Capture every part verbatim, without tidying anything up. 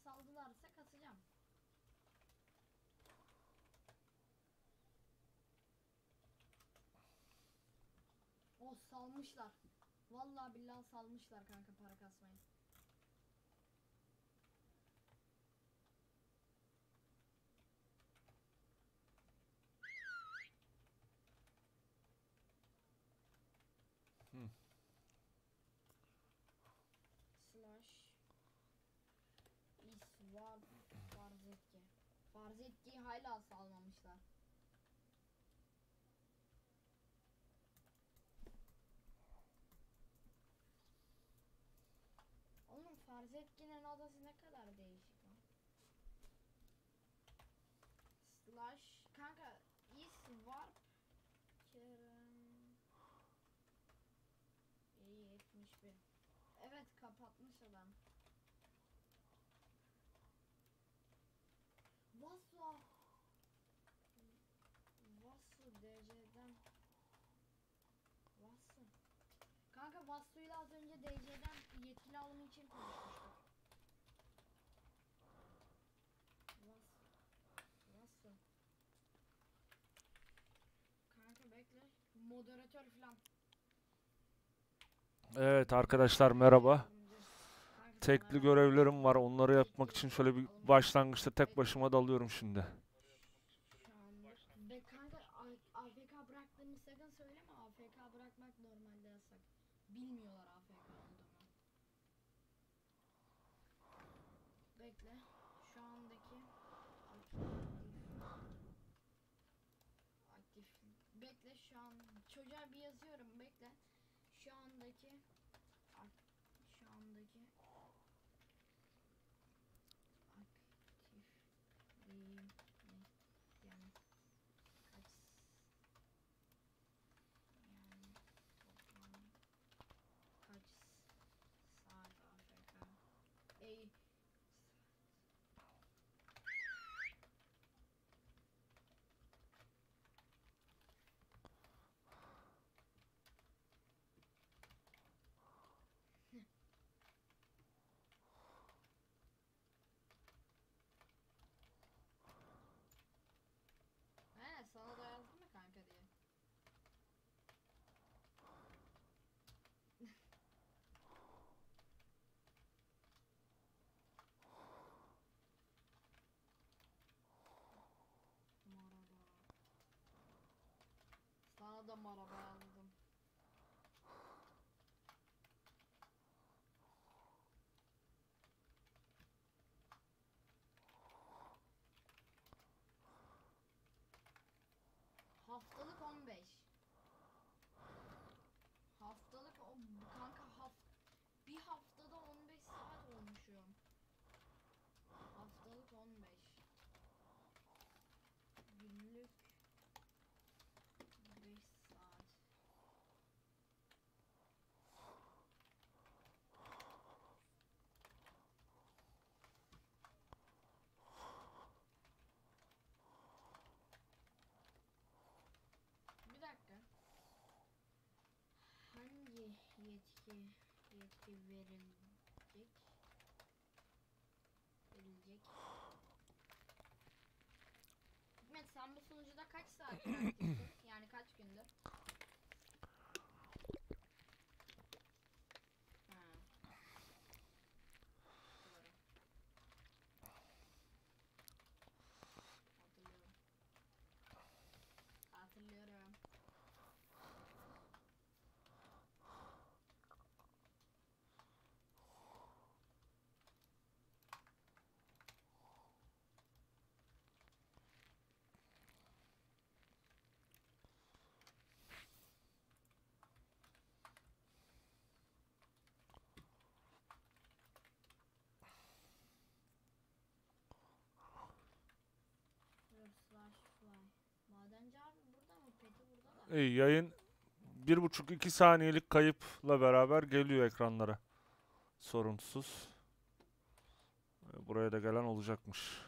saldılarsa kasacağım. O salmışlar. Vallahi billahi salmışlar kanka para kasmayı. Hmm. Slash is var farzetki. Farzetkiyi hala salmamışlar. Oğlum farzetkinin adası ne kadar değişik lan. Slash kanka is var Kerem yetmiş bir. Evet kapatmış adam. Vasso Vasso D C'den Vasso kanka Vasso'yla az önce D C'den yetkili alımı için konuşmuştuk. Vasso Vasso kanka bekle moderatör falan. Evet arkadaşlar merhaba. Kanka Tekli sana görevlerim var. Onları yapmak için yetkili şöyle bir alım başlangıçta tek başıma dalıyorum şimdi. şu anlık. Be kanka A- AFK bıraktığımı sakın söyleme. A F K bırakmak normalde yasak. Bilmiyorlar A F K olduğumu. Bekle. Şu andaki aktif aktif. Bekle şu an çocuğa bir yazıyorum. Bekle. Şu andaki ak- şu andaki aktifliğim ne? Yani kaç yani toplam kaç saat A F K? Ey he sana da yazdım mı kanka diye. Maraba. Sana da maraba yazdım. Haftalık on beş. Haftalık o kanka haft bir haftada on beş saat olmuşum. Haftalık on beş. Günlük beş saat. Bir dakika. Hangi yetki yetki verilecek? Verilecek. Hikmet sen bu sunucuda kaç saattir aktifsin? Yani kaç gündür? Ha, doğru. Hatırlıyorum. Hatırlıyorum. Slash fly. Madenci abi burada mı? Peti burada da. İyi, yayın bir buçuk iki saniyelik kayıpla beraber geliyor ekranlara. Sorunsuz. Buraya da gelen olacakmış.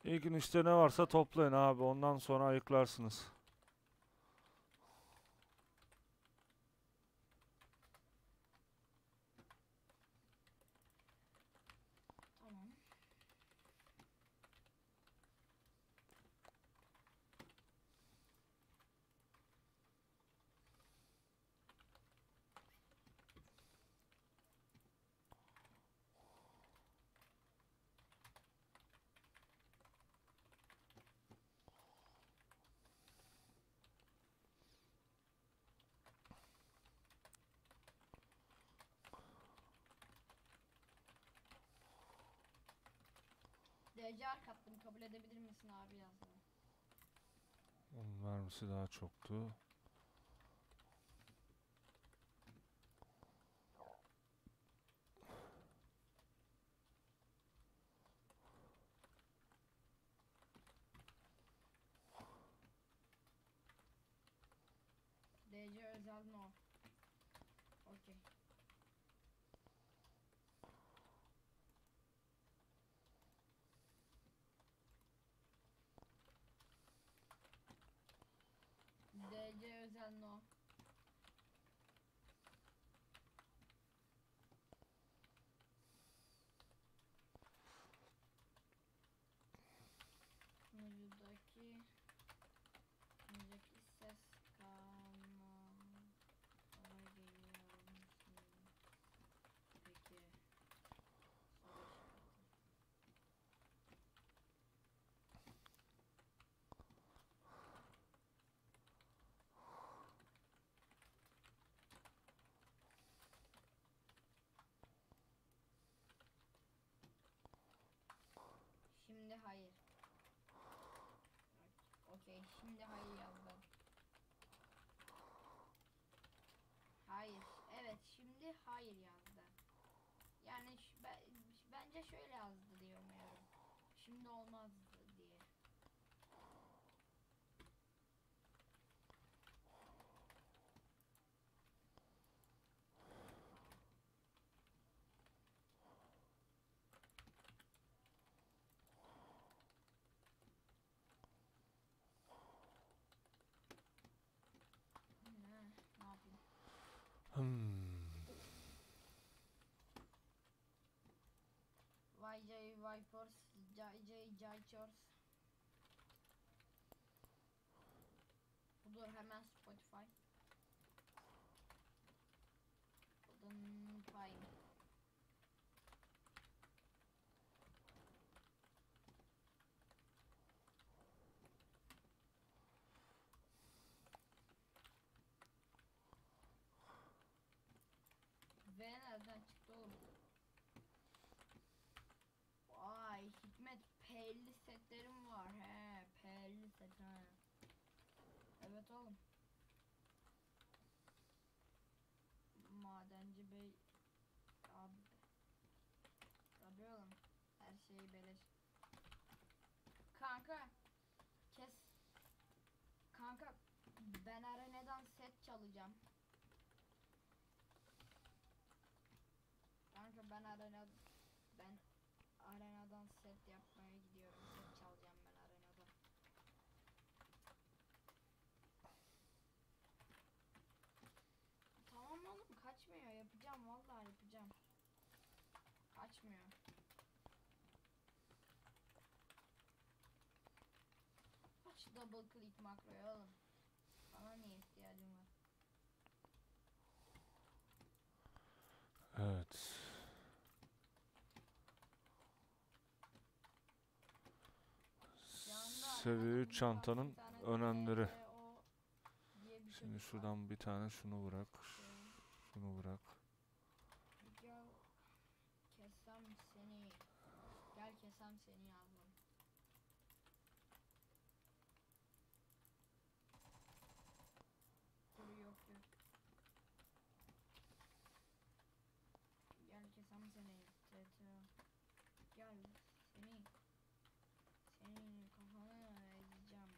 İlk gün işte ne varsa toplayın abi. Ondan sonra ayıklarsınız. Tamam. D C R kattım, kabul edebilir misin abi yazdı. Onun mermisi daha çoktu. D C özel no. Okey. D C özel no. Sunucudaki sunucudaki ses kanallara geliyor musun? Peki. Soru işareti. Şimdi hayır. Okey, şimdi hayır yazdım. Hayır. Evet, şimdi hayır yazdı. Yani şu- ben, bence şöyle yazdı diye umuyorum. Şimdi olmaz diye. Ne, ne yapayım? Hmm. Y J Vipers, J J Jaychors. Budur hemen Spotify. Spotify. V nereden çıktı oğlum? Vay Hikmet, P'li setlerim var he, P'li set he. Evet oğlum. Madenci Bey abi. Tabii oğlum. Her şeyi beleş. Kanka kes. Kanka ben arenadan set çalacağım. Kanka ben arena ben arenadan set yapmaya gidiyorum. Set çalacağım ben arenadan. Tamam oğlum, kaçmıyor, yapacağım vallahi yapacağım. Kaçmıyor. Aç double click makroyu oğlum. Bana niye ihtiyacım var? Evet. Şu anda Seviye arenadan üç bir çantanın bir tane de önemleri. S C O diye bir Şimdi çocuk var. şuradan bir tane şunu bırak. Şey, Şunu bırak. Gel kesem seni. Gel kesem seni yazdım. Dur yok yok. Gel kesem seni. T T. Gel seni. Senin kafanı ezeceğim.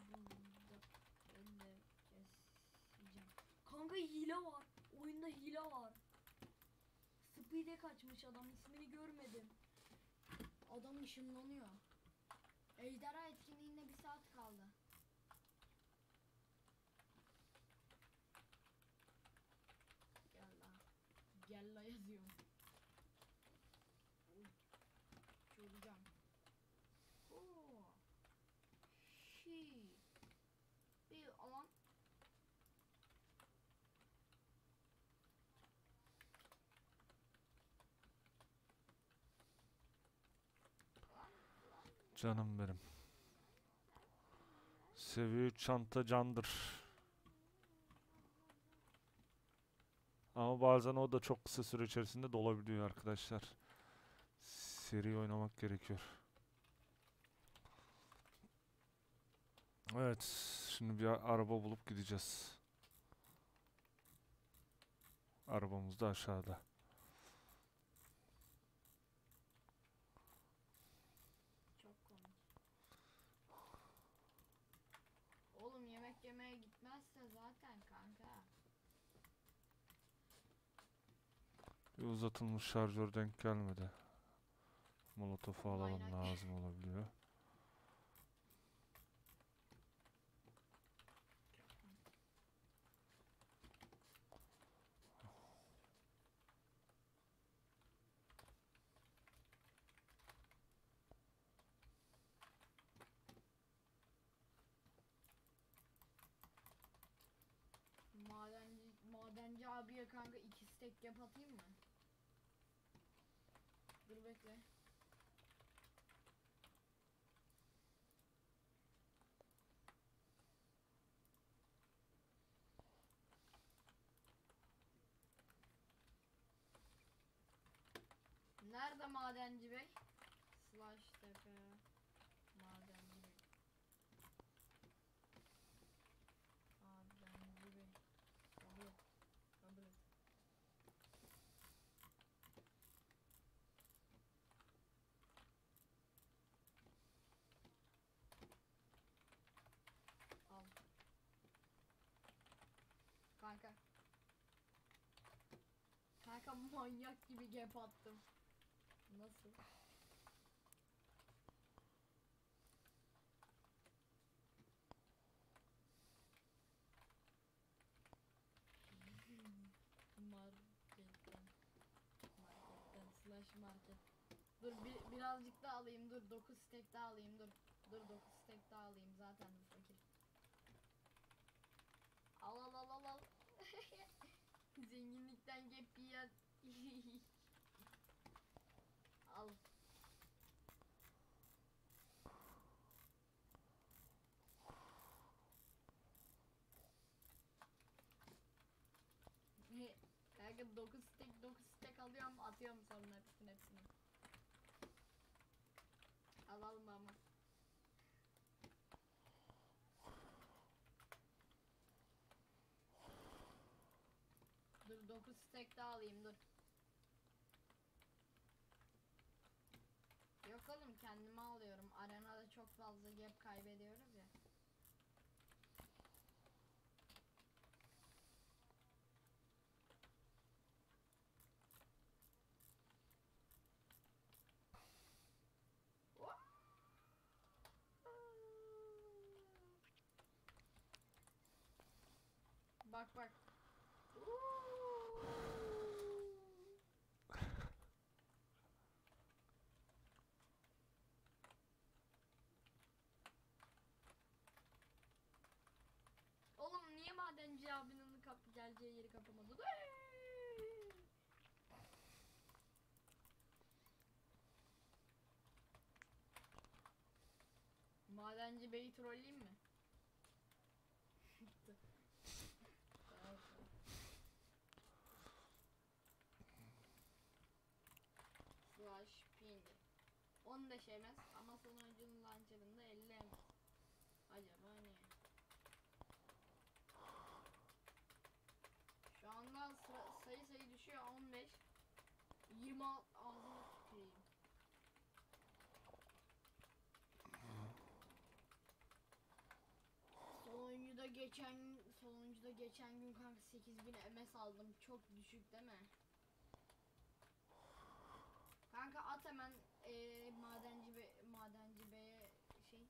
Burada ben de keseceğim. Kanka hile var. Oyunda hile var. Speed'e kaçmış adam. İsmini görmedim. Adam ışınlanıyor. Ejderha etkinliğinde bir saat kaldı. Gel la. Gel la yazıyorum. Uçuracağım. Oo. Şi. Bir alan. Canım benim. Seviye üç çanta candır. Ama bazen o da çok kısa süre içerisinde dolabiliyor arkadaşlar. Seri oynamak gerekiyor. Evet, şimdi bir araba bulup gideceğiz. Arabamız da aşağıda. Çok komik. Oğlum yemek yemeye gitmezse zaten kanka. Bir uzatılmış şarjör denk gelmedi. Molotof'u alalım, Aynen. lazım olabiliyor. Madenci, madenci abiye kanka iki stek yap atayım mı? Dur bekle. Nerede madenci bey? Slash tepe madenci bey. Madenci bey. Kabul et. Kabul et. Al. Kanka. Kanka manyak gibi gap attım. Nasıl? Marketten. Marketten slash market. Dur bir, birazcık daha alayım dur. dokuz stek daha alayım dur. Dur dokuz stek daha alayım zaten dur fakir. Al al al al al. Zenginlikten gap yiyen. Al. Kanka dokuz stek dokuz stek alıyorum atıyorum sonra hepsini hepsini. Alalım ama. Dur dokuz stek daha alayım dur. Yok oğlum kendime alıyorum. Arenada çok fazla gap kaybediyoruz ya. Bak bak. Oğlum niye madenci abinin kapı geleceği yeri kapamadı? Madenci beyi trolleyeyim mi? Slash ping. on beş emez ama sonucunun launcher'ında elli emez. Acaba ne? Şu anda sıra, sayı sayı düşüyor on beş. yirmi altı ağzına tüküreyim. geçen sonuncuda geçen gün kanka sekiz bin M S aldım. Çok düşük değil mi? Kanka at hemen ee, madenci be madenci beye şey.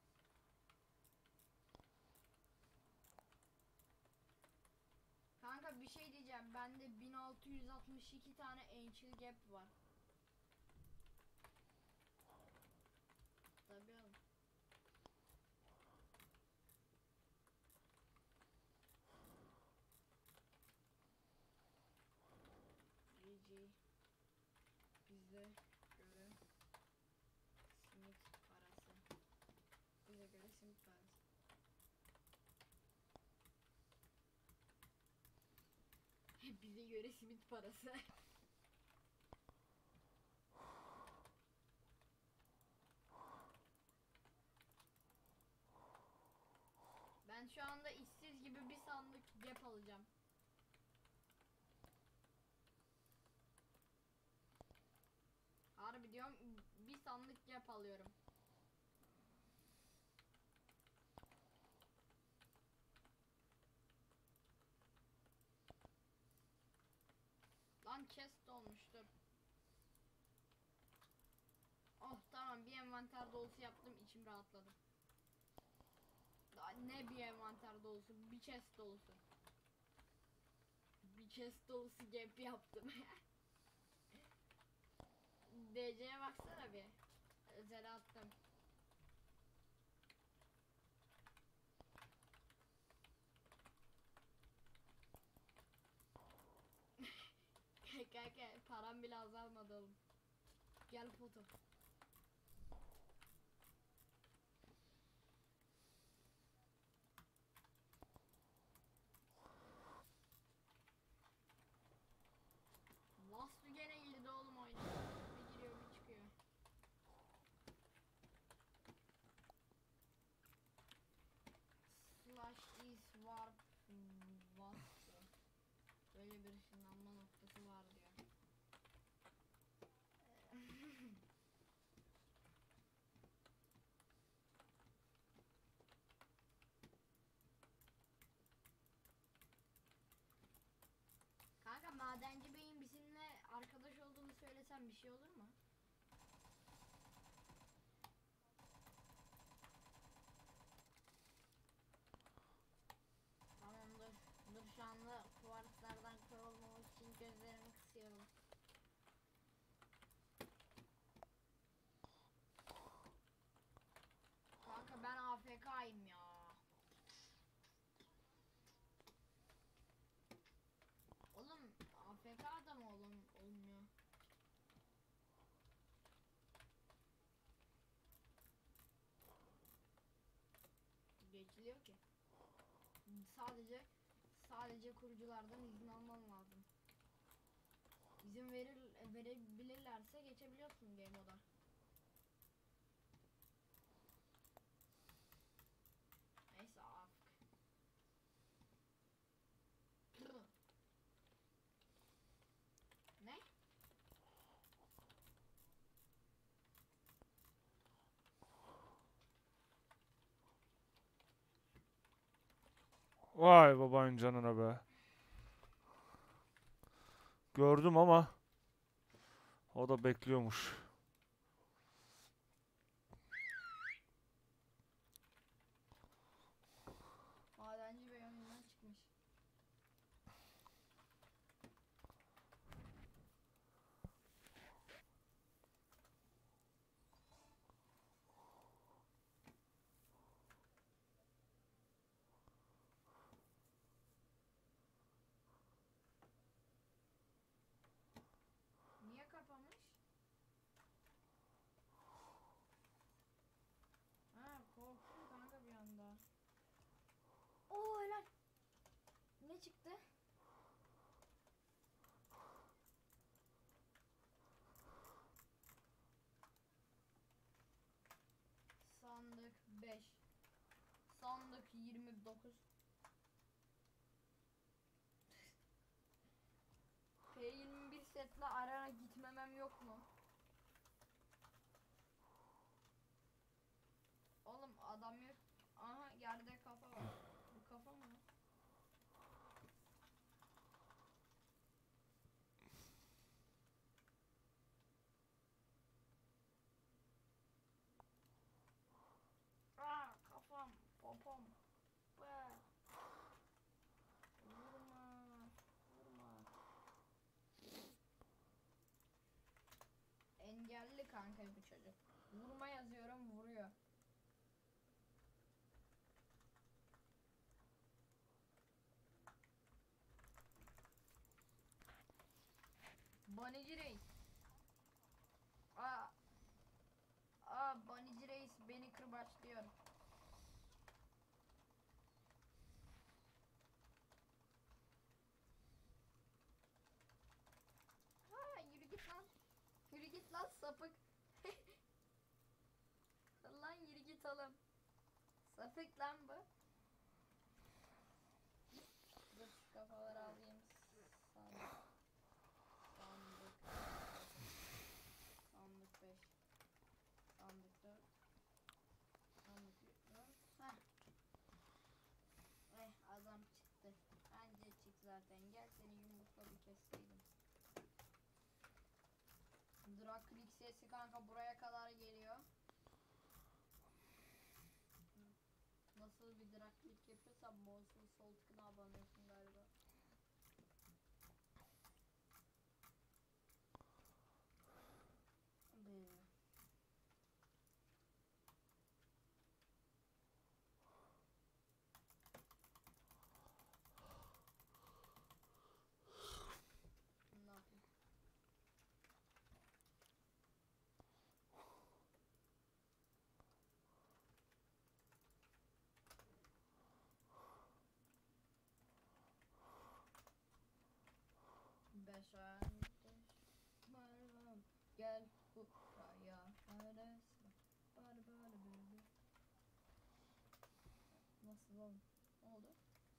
Kanka bir şey diyeceğim. Bende bin altı yüz altmış iki tane Ancient Gap var. Tabii oğlum. G G. Bize göre simit parası. Bize göre simit parası. Bize göre simit parası. Ben şu anda işsiz gibi bir sandık gap alacağım. Harbi diyorum, bir sandık gap alıyorum. Lan chest olmuştur. Oh tamam, bir envanter dolusu yaptım, içim rahatladı. Daha ne bir envanter dolusu, bir chest dolusu. Bir chest dolusu gap yaptım. D C'ye baksana bir. Özel attım. Kanka param bile azalmadı oğlum. Gel foto. Vastu gene girdi oğlum oyuna. Bir giriyor bir çıkıyor. Slash is warp Vastu. Böyle bir ışınlanma noktası var diyor. Kanka madenci beyin bizimle arkadaş olduğunu söylesem bir şey olur mu? Tamamdır. Dur şu anda kuvarslardan kör olmamak için gözlerimi kısıyorum. Kanka ben A F K'yim ya. Oğlum A F K da mı oğlum olmuyor? Geçiliyor ki. Sadece sadece kuruculardan izin alman lazım. İzin verir verebilirlerse geçebiliyorsun game moda. Neyse artık. Ne? Vay babanın canına be. Gördüm ama o da bekliyormuş. Madenci bey oyundan çıkmış. Niye kapamış? Ha korktum kanka bir anda. Oo helal. Ne çıktı? Sandık beş. Sandık yirmi dokuz. P yirmi bir setle arana gitmemem yok mu? Oğlum adam yok. Aha yerde kafa var. Bu kafa kanka bu çocuk. Vurma yazıyorum vuruyor. Banici Reis. Aa. Aa Banici Reis beni kırbaçlıyor. Ha yürü git lan. Yürü git lan sapık. Lan yürü git oğlum. Sapık lan bu. Dur şu kafaları alayım. Sandık. Sandık. Sandık beş. Sandık dört. Sandık dört. Heh. Eh adam çıktı. Bence çık zaten. Gel seni yumrukla bir kesseydim. Draklik sesi kanka buraya kadar geliyor. Nasıl bir draklik yapıyorsam Monsun sol tıkına abanıyorsun galiba. Be. Ne yapayım? Beşer Merhaba gel buraya resmen bari böyle böyle. Nasıl oğlum? Ne oldu?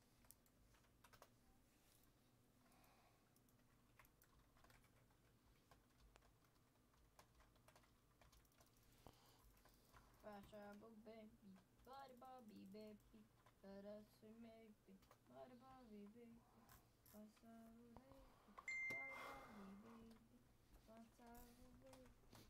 Beşer bu baby bari baby baby Arası maybe bari baby baby Beşer bu baby bari baby baby Beşer bu baby.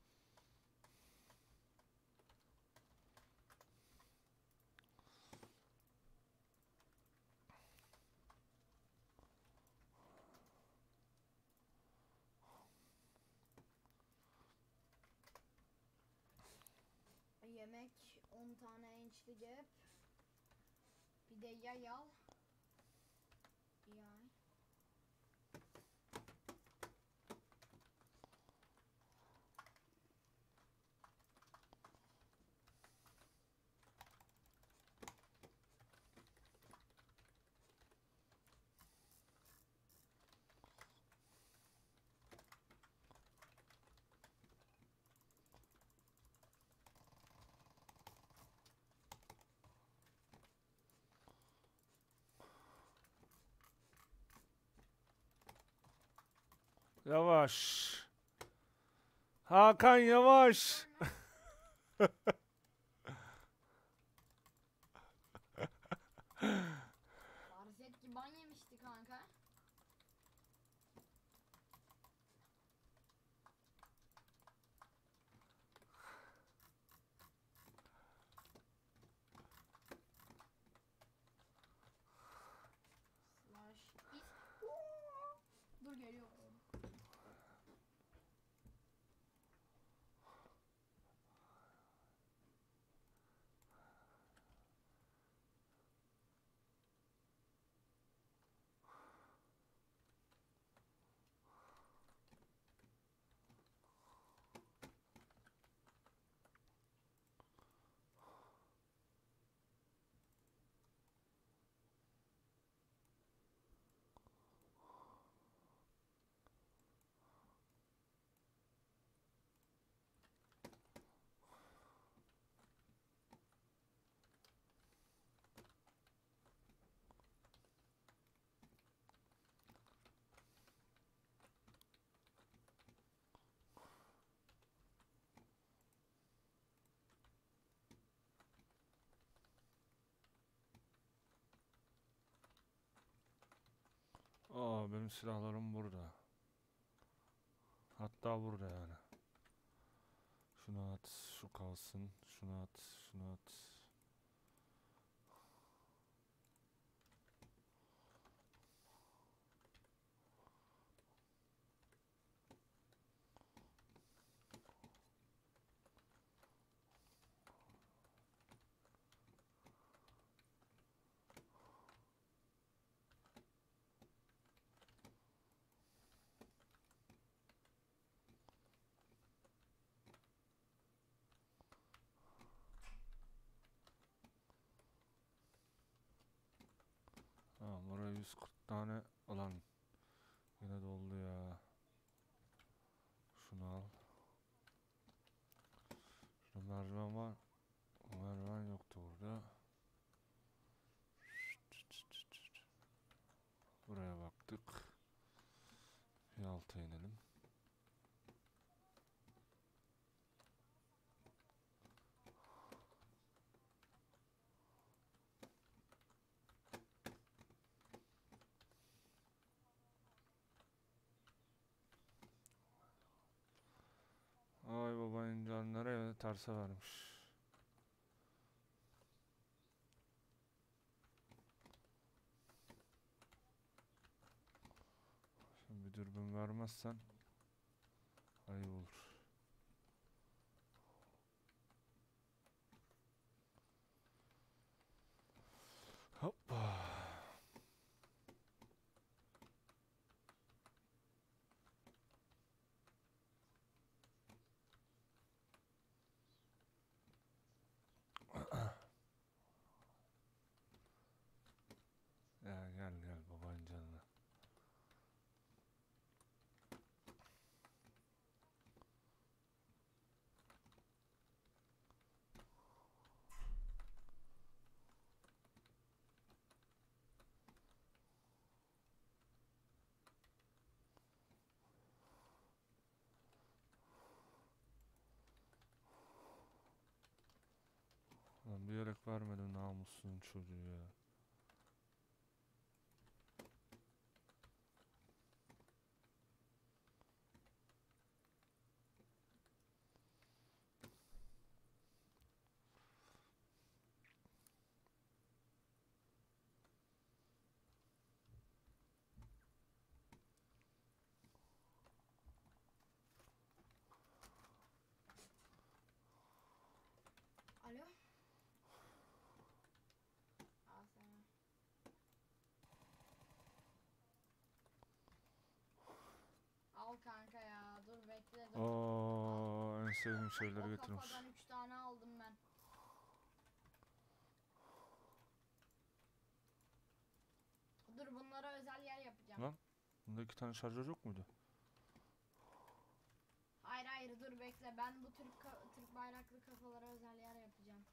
Yemek on tane ençli cep. Bir de yay al. Yay. Yavaş. Hakan yavaş. Farset ki ban yemişti kanka. Slash is. Dur geliyor. Aa, benim silahlarım burada. Hatta burada yani. Şunu at, şu kalsın. Şunu at, şunu at. yüz kırk tane ulan yine doldu ya. Şunu al. Şurada merdiven var. Merdiven yoktu burada. Buraya baktık. Bir alta inelim. Ay baba incan nereye terse vermiş. Şimdi bir dürbün vermezsen ayıp olur. Hoppa. Ya gel gel babanın canına. Lan bir yelek vermedim namussuzun çocuğu ya. Alo. Al sana. Al kanka ya. Dur bekle dur. Oo, en sevdiğim şeyleri O getirmiş. kafadan üç tane aldım ben. Dur bunlara özel yer yapacağım. Lan bunda iki tane şarjör yok muydu? Hayır hayır dur bekle. Ben bu Türk ka- Türk bayraklı kafalara özel yer yapacağım.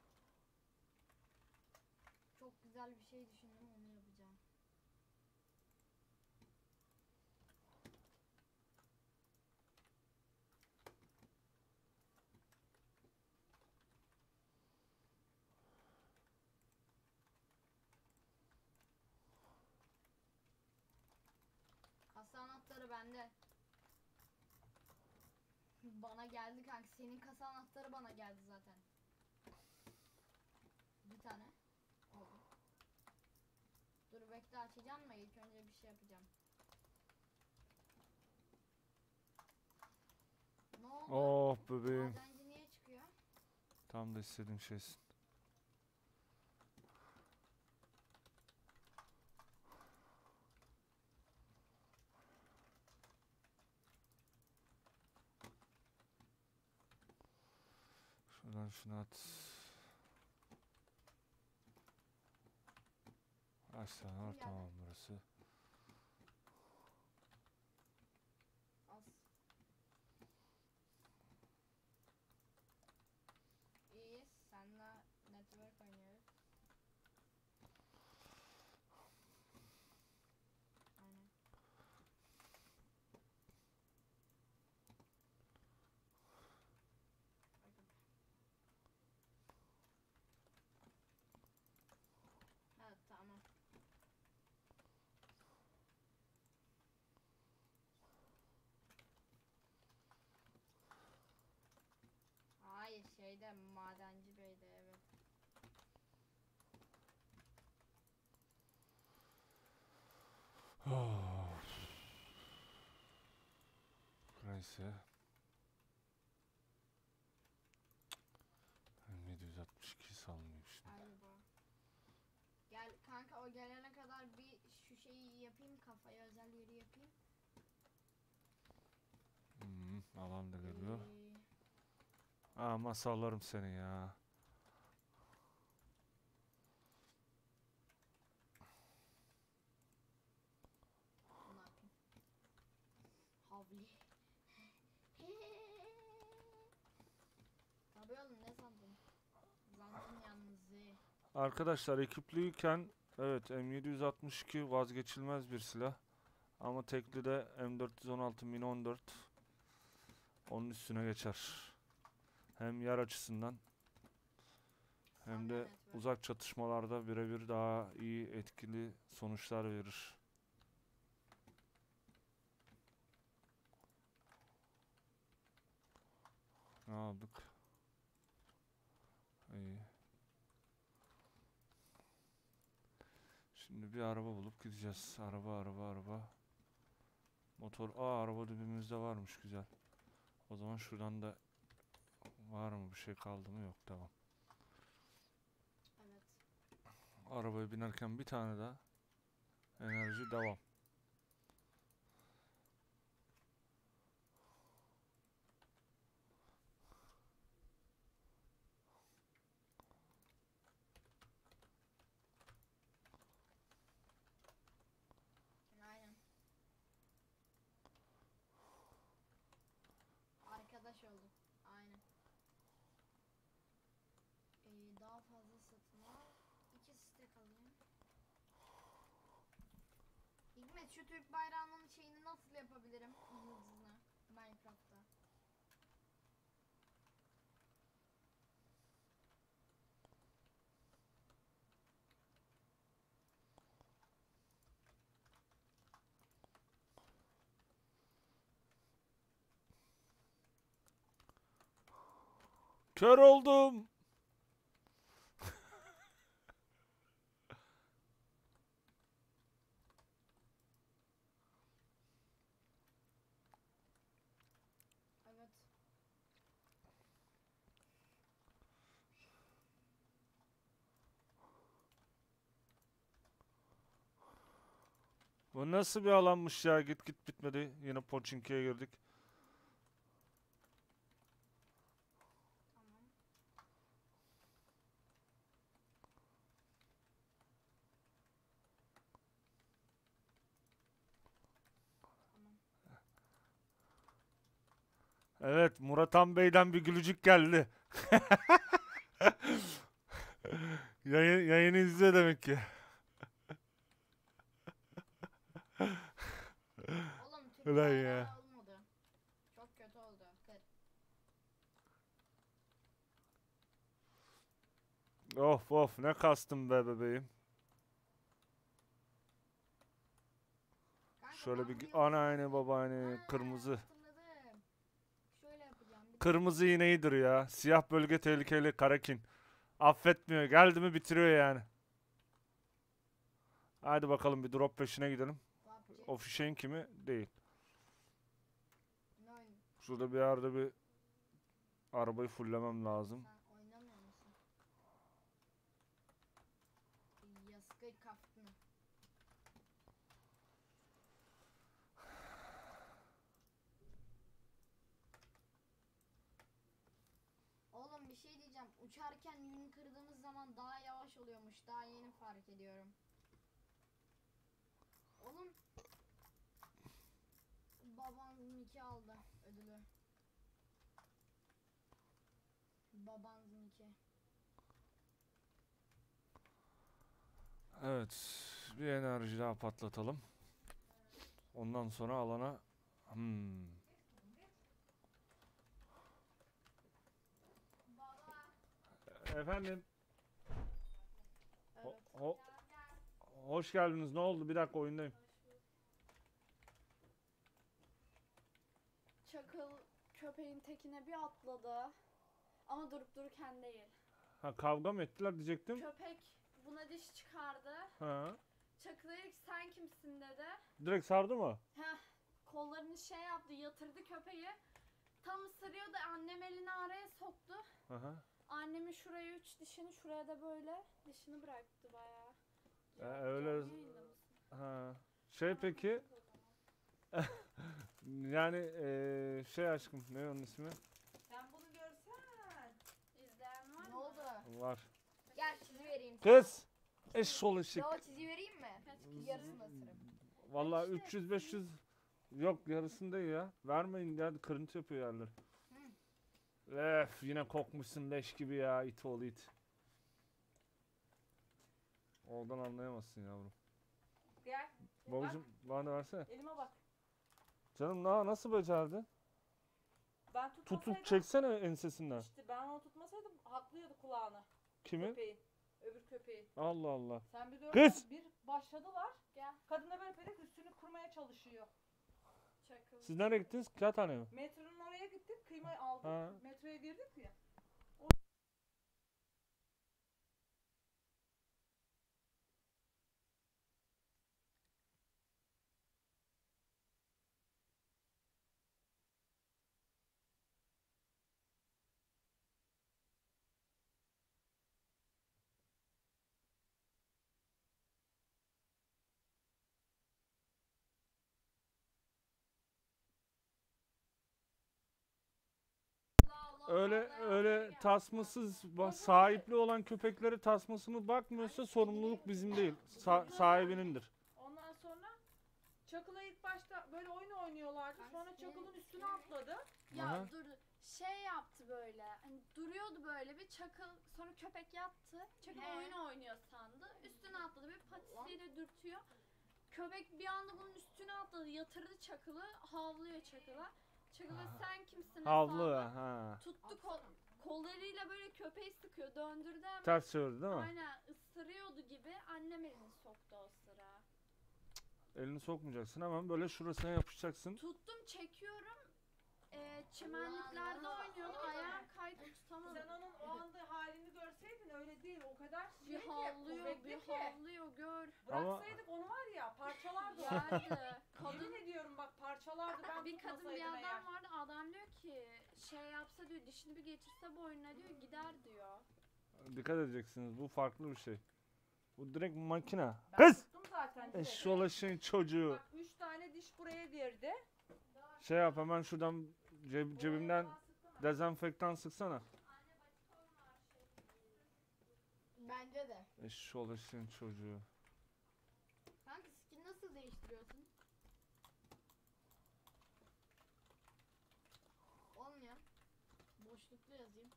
Çok güzel bir şey düşündüm onu yapacağım. Kasa anahtarı bende. Bana geldi kanka. Senin kasa anahtarı bana geldi zaten. Bir tane. Oldu. Dur bekle açacağım mı? İlk önce bir şey yapacağım. Ne oldu? Oh bebeğim. Madenci niye çıkıyor? Tam da istediğim şeysin. Şuradan şunu at. Aşağı var Dur tamam yani. burası. Az. İyiyiz. Seninle network oynuyoruz. Aynen. Bakın. Evet tamam. Hayır şeyde Madenci Bey'de evet. Oh. Neyse. yedi yüz altmış iki salmayayım şimdi. Galiba. Gel kanka o gelene kadar bir şu şeyi yapayım kafaya özel yeri yapayım. Hmm, alan da geliyor. Ee, Aa masallarım seni ya. Lovely. Tabii oğlum ne sandın? Zannın yalnızı. Arkadaşlar ekipliyken evet M yedi yüz altmış iki vazgeçilmez bir silah. Ama tekli de M dört yüz on altı Mini on dört onun üstüne geçer. Hem yer açısından hem de Evet, evet. uzak çatışmalarda birebir daha iyi etkili sonuçlar verir. Ne aldık? İyi. Şimdi bir araba bulup gideceğiz. Araba, araba, araba. Motor. Aa, araba dibimizde varmış, güzel. O zaman şuradan da var mı, bir şey kaldı mı? Yok, tamam. Evet. Arabaya binerken bir tane daha enerji, devam. Aynen. Arkadaş olduk. Aynen. Ee, daha fazla satın al. İki stek alayım. Hikmet, şu Türk bayrağının şeyini nasıl yapabilirim? Yıldızını. Minecraft'ta. Kör oldum. Evet. Bu nasıl bir alanmış ya, git git bitmedi. Yine Pochinki'ye girdik. Tamam. Tamam. Evet, Murat Han Bey'den bir gülücük geldi. Yayın, yayını izliyor demek ki. Oğlum Türk Ulan bayrağı ya. olmadı. Çok kötü oldu. Kır. Of of, ne kastım be bebeğim. Kanka, Şöyle ben bir bu gi- yıldızı anneanne nasıl- babaanne Ha, kırmızı. hatırladım. Şöyle yapacağım. Bir Kırmızı yine iyidir ya. Siyah bölge tehlikeli, Karakin. Affetmiyor. Geldi mi bitiriyor yani. Hadi bakalım bir drop peşine gidelim. P U B G. O fişeğin kimi? Değil. Ne oyun? Şurada bir yerde bir arabayı fullemem lazım. Sen oynamıyor musun? Yaskı kaftını. Oğlum bir şey diyeceğim. Uçarken yün kırdığımız zaman daha yavaş oluyormuş. Daha yeni fark ediyorum. Oğlum babam iki aldı ödülü. Baban iki. Evet. Bir enerji daha patlatalım. Ondan sonra alana... Hmm. Baba. Efendim. Ho- Evet. ho- hoş geldiniz. Ne oldu? Bir dakika, oyundayım. Çakıl köpeğin tekine bir atladı. Ama durup dururken değil. Ha, kavga mı ettiler diyecektim. Köpek buna diş çıkardı. Ha. Çakıl'a ilk sen kimsin dedi. Direkt sardı mı? Heh, kollarını şey yaptı, yatırdı köpeği. Tam ısırıyordu, annem elini araya soktu. Aha. Annemin şuraya üç dişini, şuraya da böyle dişini bıraktı bayağı. Ee, öyle- Canlı yayında mısın? Ha. Şey Tamam, peki, konuşuruz o zaman. yani eee, şey aşkım, ne onun ismi? Sen bunu görsen. İzleyen var Ne mı? oldu? Var. Gel çizi vereyim. Kız! Eşşoğlu eşek. Yo, çizi vereyim mi? Kaç kişi? Yarısını ısırım. Vallahi İşte, üç yüz beş yüz Yok yarısını değil ya. Vermeyin ya kırıntı yapıyor yerler. Öf yine kokmuşsun leş gibi ya it oğlu it. Oradan anlayamazsın yavrum. Gel. Babacım bana da versene. Elime bak. Canım na nasıl becerdin? Ben tutmasaydım. Tutup çeksene ensesinden. İşte ben onu tutmasaydım haklıyordu kulağını. Kimin? Köpeğin. Öbür köpeğin. Allah Allah. Sen bir Kız! gördün. Bir başladılar. Gel. Kadın da böyle pelek üstünü kurmaya çalışıyor. Çakıl. Siz nereye gittiniz? Kağıthane mi? Metronun oraya gittik. Kıymayı aldık. Ha. Metroya girdik ya. Öyle öyle tasmasız ba- sahipli olan köpekleri tasmasını bakmıyorsa sorumluluk bizim değil. Sa- sahibinindir. Ondan sonra Çakıl'a ilk başta böyle oyun oynuyorlardı. Sonra Çakıl'ın üstüne atladı. Ya Aha. dur. Şey yaptı böyle. Hani duruyordu böyle bir çakıl. Sonra köpek yattı. Çakıl He. oyun oynuyor sandı. Üstüne atladı. Bir patisiyle dürtüyor. Köpek bir anda bunun üstüne atladı. Yatırdı çakılı. Havlıyor çakıla. Çakıla sen kimsin? Havlu hesabı. ha. Tuttu kol, kollarıyla böyle köpeği sıkıyor. Döndürdü hemen. Ters çevirdi değil mi? Aynen ısırıyordu gibi. Annem elini soktu o sıra. Elini sokmayacaksın hemen böyle şurasına yapışacaksın. Tuttum çekiyorum. Ee, çimenliklerde oynuyordu. Ayağım kaydı tutamadım. Sen onun o anda halini görseydin öyle değil. O kadar Bir şey ki, havlıyor, kuvvetli bir ki. havlıyor gör. Ama- Bıraksaydık onu var ya parçalardı. o. Geldi. Yemin Kadın, ediyorum bak parçalardı ben bir kadın bir tutmasaydım adam eğer. vardı. Adam diyor ki şey yapsa diyor dişini bir geçirse boynuna diyor gider diyor. Dikkat edeceksiniz bu farklı bir şey. Bu direkt makine. Ben Kız! tuttum zaten. direkt. Eşşolaşın çocuğu. Bak üç tane diş buraya girdi. Şey yap hemen şuradan ceb- cebimden dezenfektan sıksana. Bence de. Eşşolaşın çocuğu. Kanka skin nasıl değiştiriyorsun? Olmuyor. Boşluklu yazayım.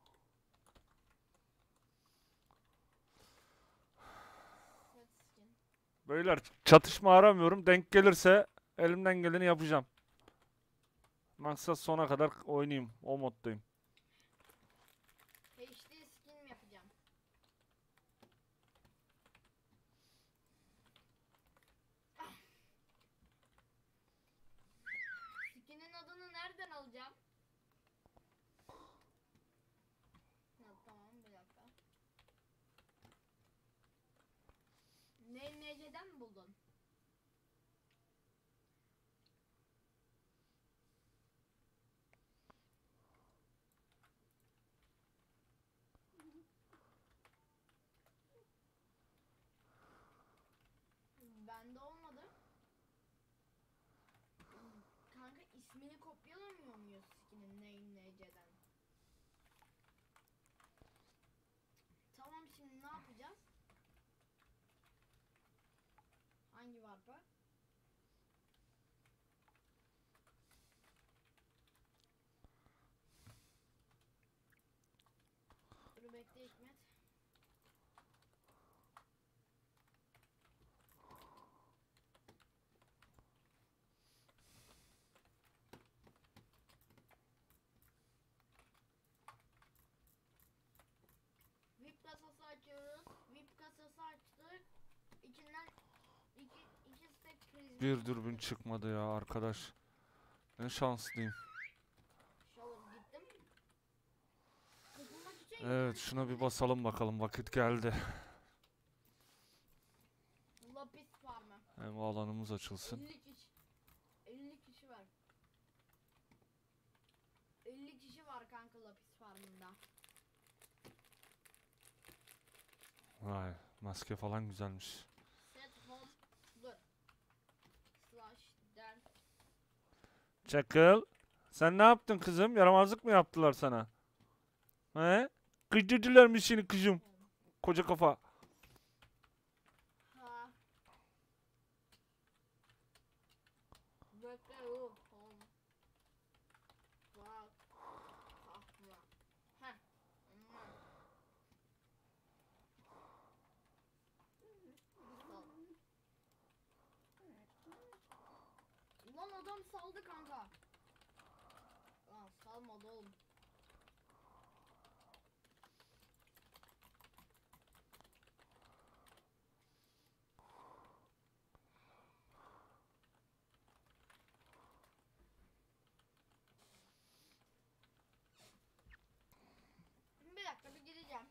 Set skin. Beyler çatışma aramıyorum. Denk gelirse elimden geleni yapacağım. Maksat sona kadar oynayayım. O moddayım. H D skin mi yapacağım? Ah. Skinin adını nereden alacağım? Ha, tamam bir dakika. Ne Nece'den mi buldun? Bende olmadı. Kanka ismini kopyalamıyor muyuz skinin neyin neceden? Tamam şimdi ne yapacağız? Hangi varpa? Dur bekle Hikmet. V I P kasası açıyoruz. V I P kasası açtık. İçinden iki, iki stack prizma. Bir dürbün çıkmadı ya arkadaş. Ne şanslıyım. Shower gittim. Kızılmak için Evet şuna bir basalım bakalım vakit geldi. lapis farmı. Hem alanımız açılsın. elli kişi. elli kişi var. elli kişi var kanka lapis farmında. Vay maske falan güzelmiş. Set home. Dur. Slash der. Çakıl. Sen ne yaptın kızım? Yaramazlık mı yaptılar sana? He? Kıydırdılar mı seni kızım? Koca kafa. Ha. Bekle. adam saldı kanka. Lan salmadı oğlum. Bir dakika bir gideceğim.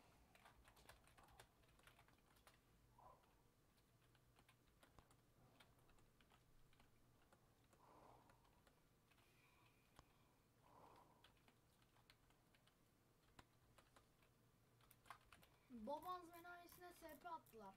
Babanız menayesine S P attılar.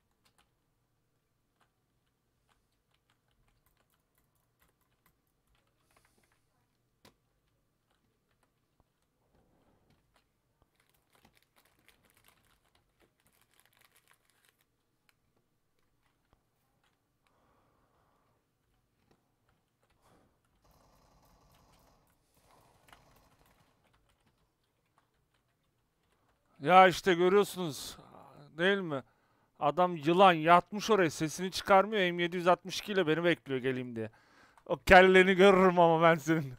Ya işte görüyorsunuz değil mi? Adam yılan yatmış oraya, sesini çıkarmıyor. M yedi altmış iki ile beni bekliyor geleyim diye. O kelleni görürüm ama ben senin.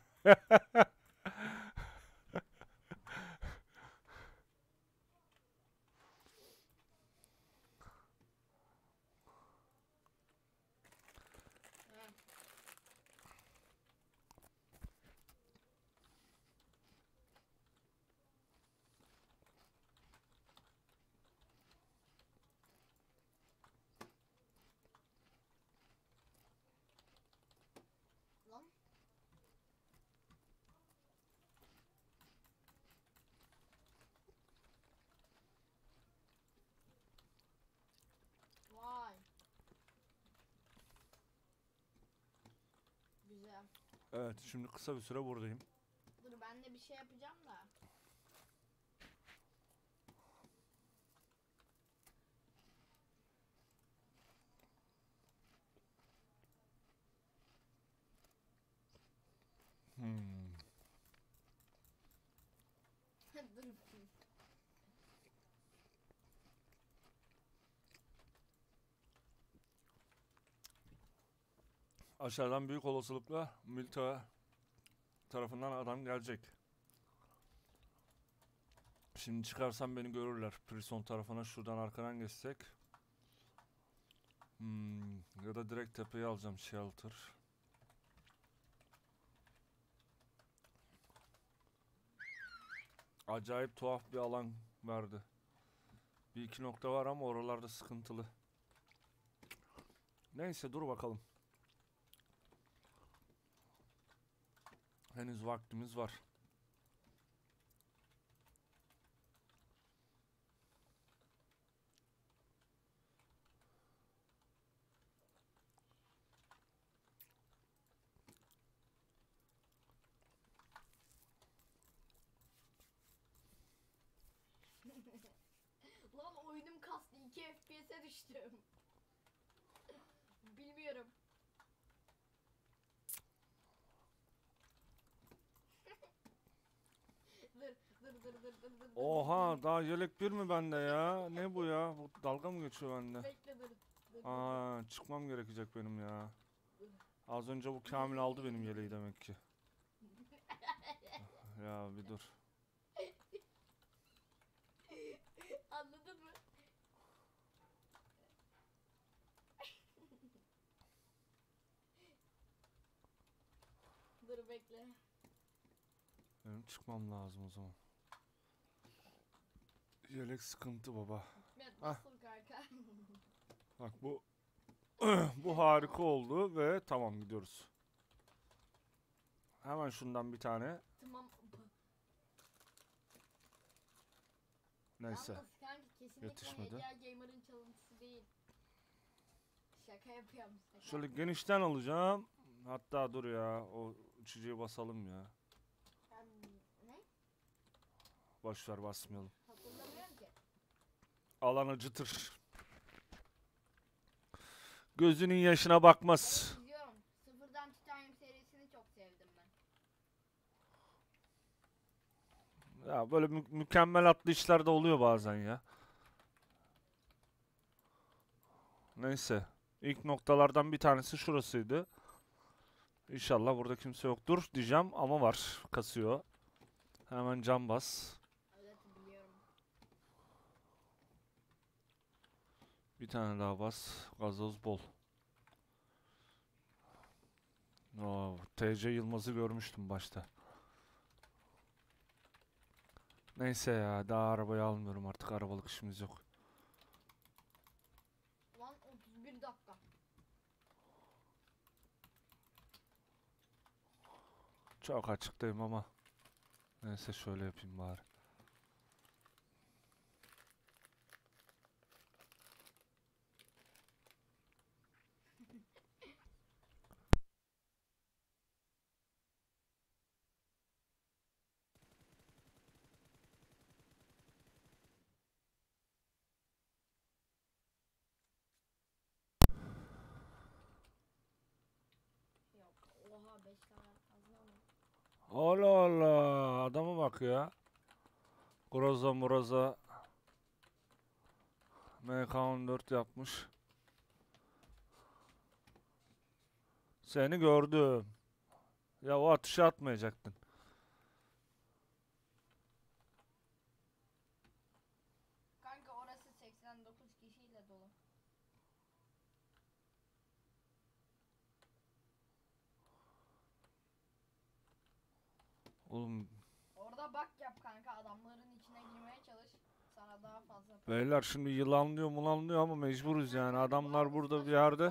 Lan. Vay. Güzel. Evet, şimdi kısa bir süre buradayım. Dur ben de bir şey yapacağım da. Hmm. Dur. Aşağıdan büyük olasılıkla Milta tarafından adam gelecek. Şimdi çıkarsam beni görürler. Prison tarafına şuradan arkadan geçsek. Hmm. Ya da direkt tepeyi alacağım, shelter. Acayip tuhaf bir alan verdi. Bir iki nokta var ama oralarda sıkıntılı. Neyse dur bakalım. Henüz vaktimiz var. Lan oyunum kastı. iki F P S'e düştüm. Bilmiyorum. dur, dur, dur, dur, dur, dur. Oha, daha yelek bir mi bende ya? Ne bu ya? Bu dalga mı geçiyor bende? Bekle dur. dur, dur, dur. Aa, çıkmam gerekecek benim ya. Az önce bu Kamil aldı benim yeleği demek ki. Ya bir dur. Anladın mı? Dur bekle. Benim çıkmam lazım o zaman. Yelek sıkıntı baba. Evet, Ah. nasıl kanka? Bak bu bu harika oldu ve tamam gidiyoruz. Hemen şundan bir tane. Tamam. Neyse. Yalnız kanka kesinlikle Yetişmedi. Hediye Gamer'ın çalıntısı değil. Şaka yapıyorum. Şaka. Şöyle genişten alacağım. Hatta dur ya, o uçucuyu basalım ya. Ben, ne? Boş ver, basmayalım. Hatırlamıyorum ki. Alan acıtır. Gözünün yaşına bakmaz. Evet, biliyorum. Sıfırdan Titanium serisini çok sevdim ben. Ya böyle mü- mükemmel atlayışlar da oluyor bazen ya. Neyse. İlk noktalardan bir tanesi şurasıydı. İnşallah burada kimse yoktur diyeceğim ama var. Kasıyor. Hemen cam bas. Evet biliyorum. Bir tane daha bas. Gazoz bol. Oo, T C Yılmaz'ı görmüştüm başta. Neyse ya, daha arabayı almıyorum artık, arabalık işimiz yok. Ulan otuz bir dakika. Çok açıktayım ama. Neyse şöyle yapayım bari. Yok. Oha beş tane fazla mı? Allah Allah, adama bak ya. Groza muraza M K on dört yapmış. Seni gördüm. Ya o atışı atmayacaktın. Kanka orası seksen dokuz kişiyle dolu. Oğlum Orada bak yap kanka, adamların içine girmeye çalış. Sana daha fazla para. beyler şimdi yılanlıyor mulanlıyor ama mecburuz yani. Adamlar burada bir yerde.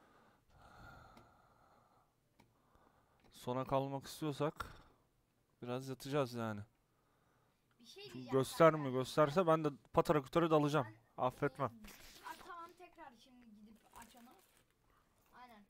Sona kalmak istiyorsak biraz yatacağız yani. Bir şey Çünkü diyeceğim gösterme kanka. gösterse ben de patara kütere dalacağım. Sen, Affetmem. e, a, tamam tekrar şimdi gidip aç onu. Aynen.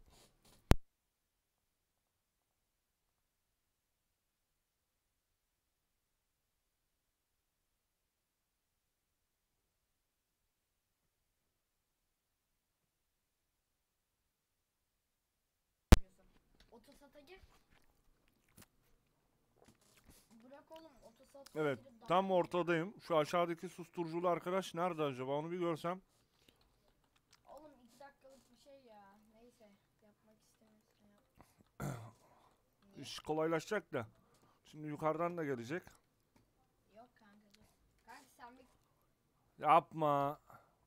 Otosata gir. Bırak oğlum otosat. Evet, girip daha tam iyi. ortadayım. Şu aşağıdaki susturuculu arkadaş nerede acaba? Onu bir görsem. Oğlum iki dakikalık bir şey ya. Neyse yapmak istemiyorsan yap. Niye? İş kolaylaşacak da. Şimdi yukarıdan da gelecek. Yok kanka dur. Kanka sen bir Yapma.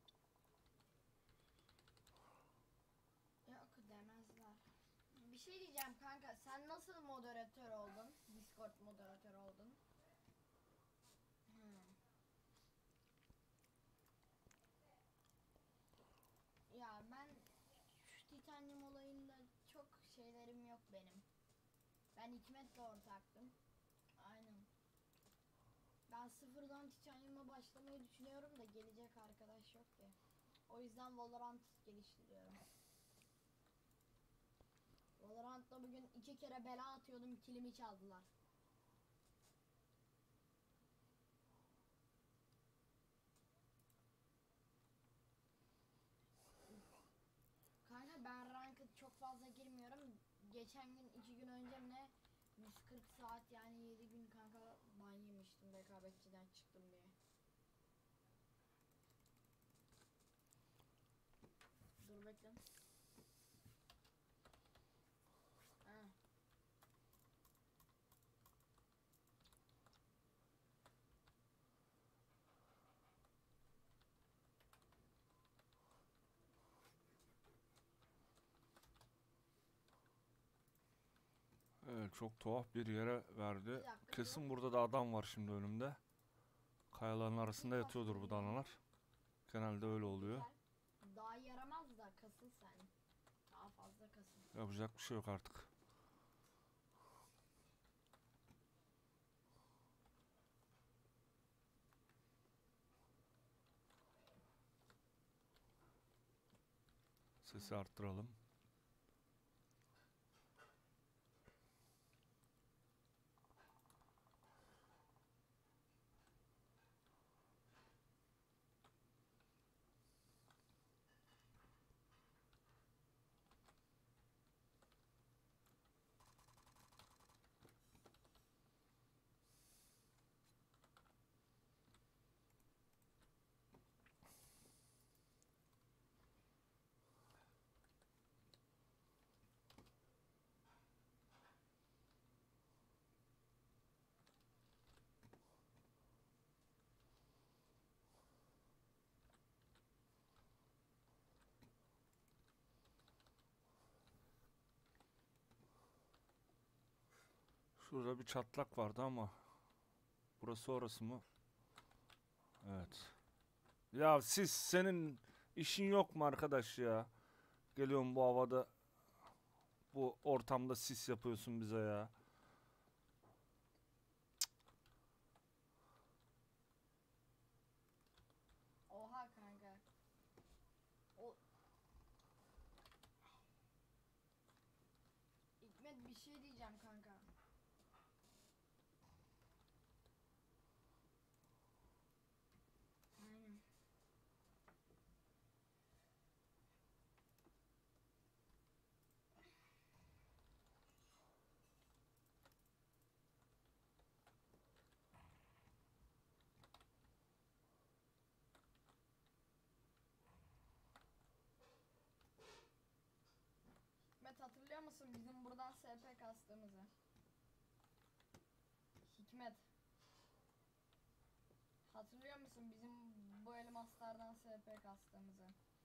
yok demezler. Bir şey diyeceğim kanka, sen nasıl moderatör oldun? Discord moderatör oldun. Hmm. Ya ben şu titanyum olayında çok şeylerim yok benim. Ben Hikmet'le ortaktım. Aynen. Ben sıfırdan titanyuma başlamayı düşünüyorum da gelecek arkadaş yok ki. O yüzden Valorant geliştiriyorum. Valorant'ta bugün iki kere bela atıyordum, kilimi çaldılar. Kanka ben ranked çok fazla girmiyorum. Geçen gün iki gün önce mi ne yüz kırk saat yani yedi gün kanka ban yemiştim rekabetçiden çıktım diye. Dur bekle. Ha. Evet, çok tuhaf bir yere verdi. Bir dakika, Kesin dur. burada da adam var şimdi önümde. Kayaların arasında yatıyordur bu danalar. Genelde öyle oluyor. Güzel. Daha yaramaz da kasıl sen. Daha fazla kasıl. Yapacak bir şey yok artık. Sesi arttıralım. Şurada bir çatlak vardı ama burası orası mı? Evet. Ya siz, senin işin yok mu arkadaş ya? Geliyorum bu havada, bu ortamda sis yapıyorsun bize ya. Oha kanka. O Hikmet bir şey diyeceğim kanka. Aynen. Hikmet hatırlıyor musun bizim buradan S P kastığımızı? Hikmet. Hatırlıyor musun bizim bu elmaslardan S P kastığımızı?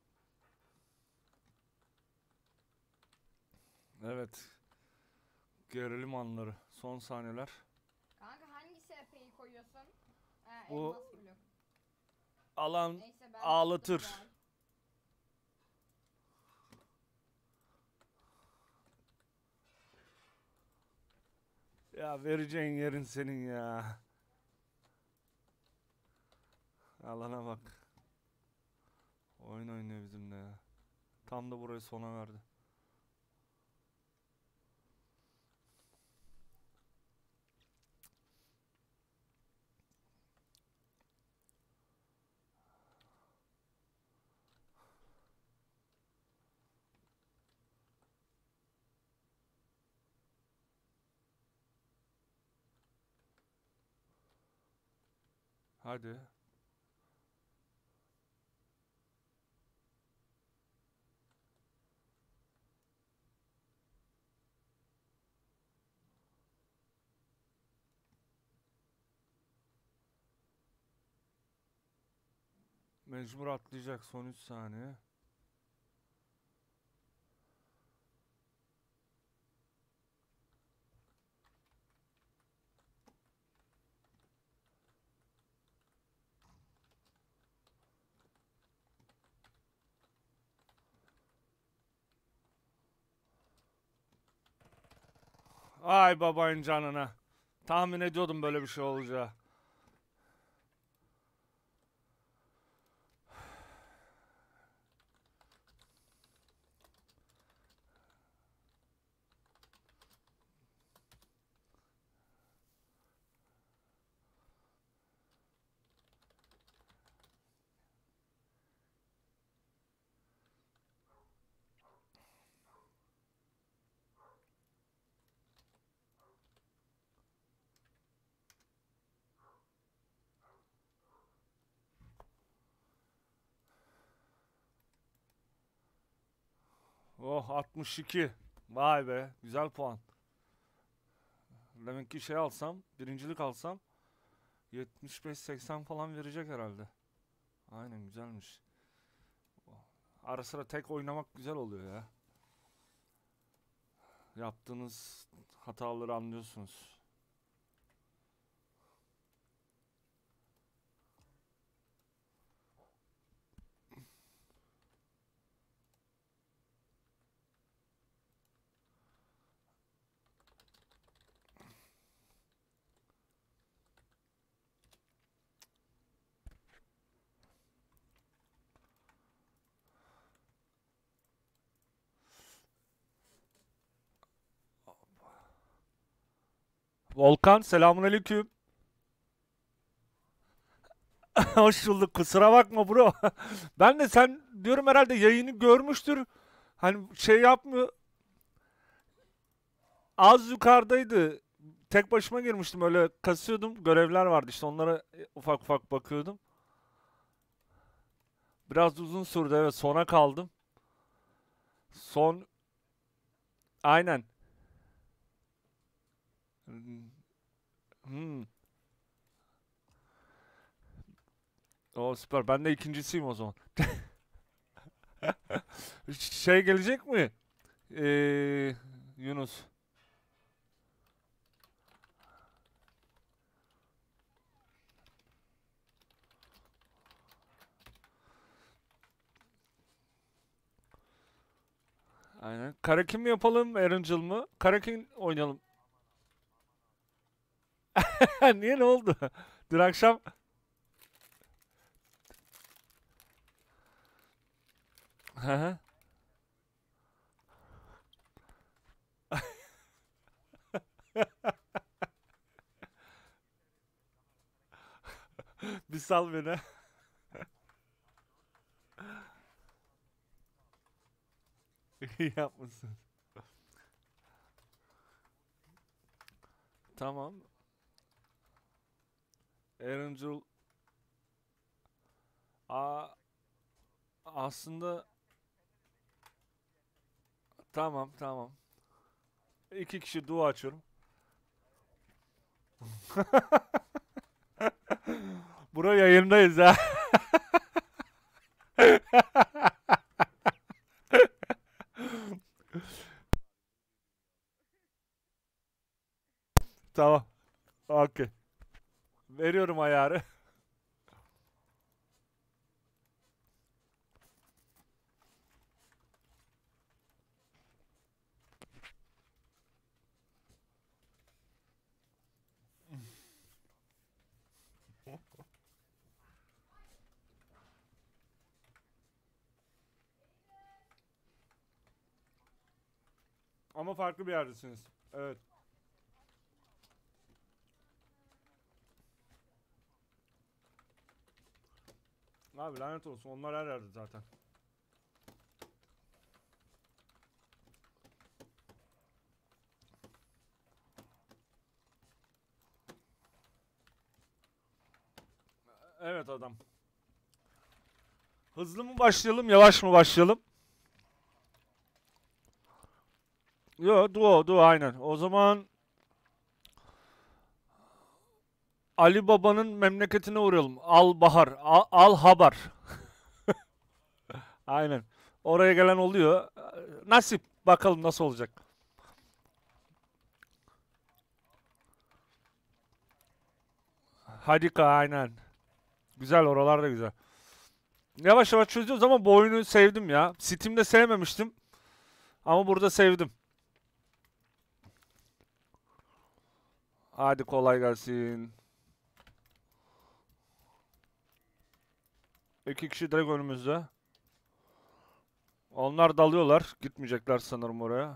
Evet. Gerilim anları. Son saniyeler. Kanka hangi S P'yi koyuyorsun? Ha, Bu- elmas blok. Alan Neyse ben ağlatır. çıktım Ya vereceğin yerin senin ya. Alana bak. Oyun oynuyor bizimle ya. Tam da burayı sona verdi. Hadi. Mecbur atlayacak, son üç saniye. Ay babayın canına. Tahmin ediyordum böyle bir şey olacağı. Oh, altmış iki. Vay be, güzel puan. Demek ki şey alsam, birincilik alsam yetmiş beş seksen falan verecek herhalde. Aynen, güzelmiş. Ara sıra tek oynamak güzel oluyor ya. Yaptığınız hataları anlıyorsunuz. Volkan, selamünaleyküm. Hoş bulduk. Kusura bakma bro. Ben de sen diyorum herhalde yayını görmüştür. Hani şey yapmıyor. Az yukarıdaydı. Tek başıma girmiştim, öyle kasıyordum. Görevler vardı işte, onlara ufak ufak bakıyordum. Biraz uzun sürdü, evet, sona kaldım. Son aynen. Hmm. O süper. Ben de ikincisiyim o zaman. Şey gelecek mi? Ee, Yunus. Aynen. Karakin mi yapalım, Erangel mı? Karakin oynayalım. Niye, ne oldu? Dün akşam Hı hı. Bir sal beni. İyi yapmışsın. Tamam. Erangel Aa, aslında tamam tamam. İki kişi duo açıyorum. Buraya yayındayız ha. Tamam. Okey. Veriyorum ayarı. Ama farklı bir yerdesiniz. Evet. Abi lanet olsun. Onlar her yerde zaten. Evet adam. Hızlı mı başlayalım, yavaş mı başlayalım? Yo, duo, duo aynen. O zaman Ali Baba'nın memleketine uğrayalım. Al Bahar, Al, Al Habar. Aynen. Oraya gelen oluyor. Nasip. Bakalım nasıl olacak. Hadika aynen. Güzel, oralar da güzel. Yavaş yavaş çözüyoruz ama bu oyunu sevdim ya. Steam'de sevmemiştim. Ama burada sevdim. Hadi kolay gelsin. İki kişi direkt önümüzde. Onlar dalıyorlar. Gitmeyecekler sanırım oraya.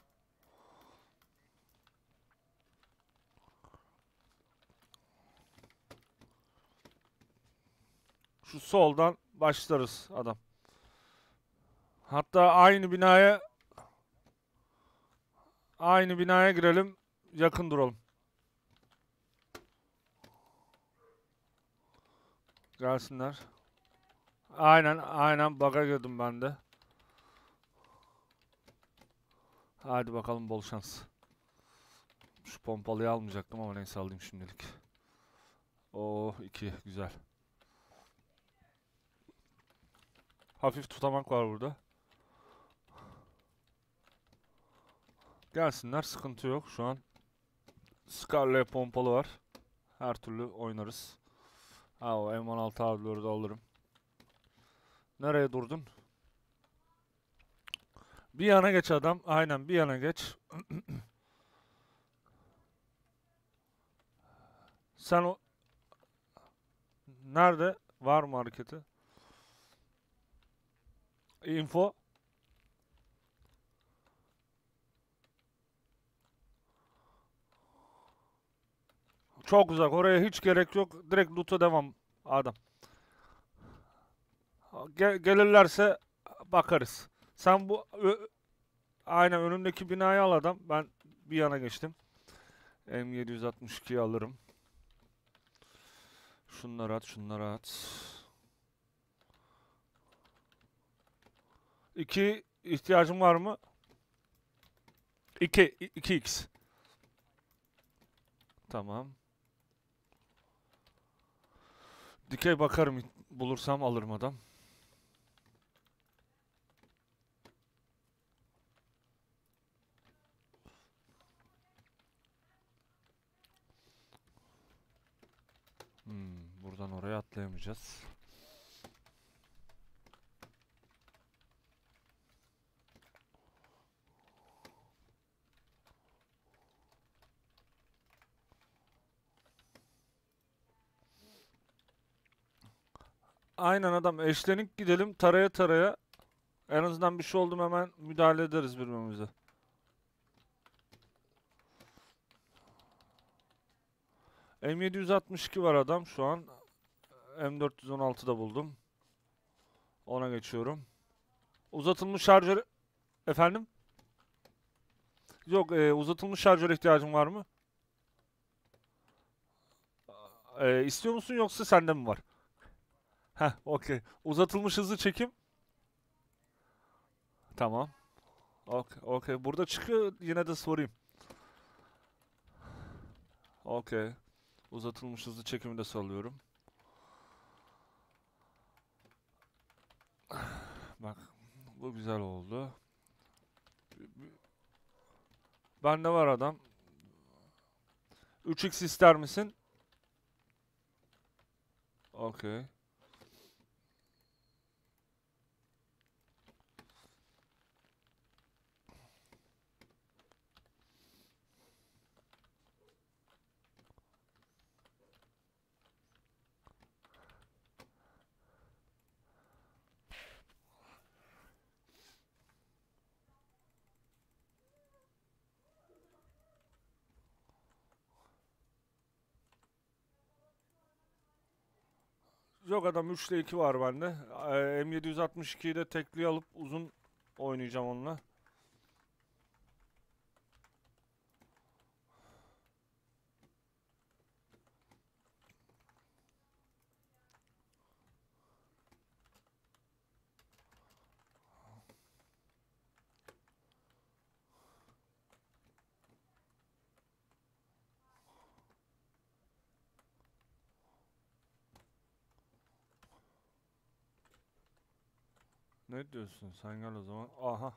Şu soldan başlarız adam. Hatta aynı binaya aynı binaya girelim. Yakın duralım. Gelsinler. Aynen aynen bug'a girdim ben de. Hadi bakalım, bol şans. Şu pompalıyı almayacaktım ama neyse, alayım şimdilik. Oh, iki güzel. Hafif tutamak var burada. Gelsinler, sıkıntı yok şu an. Scarlet pompalı var. Her türlü oynarız. Ha, o M on altı abileri de alırım. Nereye durdun? Bir yana geç adam. Aynen, bir yana geç. Sen o... Nerede? Var mı hareketi? Info. Çok uzak. Oraya hiç gerek yok. Direkt loot'a devam adam. Ge- gelirlerse bakarız. Sen bu ö- aynen önündeki binayı al adam. Ben bir yana geçtim. M yedi altı ikiyi alırım. Şunları at, şunları at. İki ihtiyacım var mı? İki, iki x. Tamam. Dikey bakarım, bulursam alırım adam. Hmm, buradan oraya atlayamayacağız. Aynen adam, eşlenik gidelim taraya taraya. En azından bir şey oldu mu hemen müdahale ederiz birbirimize. M yedi altmış iki var adam şu an. M dört yüz on altı da buldum. Ona geçiyorum. Uzatılmış şarjör... Efendim? Yok, e, uzatılmış şarjör ihtiyacın var mı? E, istiyor musun yoksa sende mi var? Heh, okey. Uzatılmış hızlı çekim. Tamam. Okey, okey. Burada çıkıyor, yine de sorayım. Okey. Uzatılmış hızlı çekimi de salıyorum. Bak, bu güzel oldu. Bende var adam. üç x ister misin? Okey. Yok adam, üç ile iki var bende. Ee, M yedi altmış ikiyi de tekliğe alıp uzun oynayacağım onunla. Ne diyorsun? Sen gel o zaman. Aha.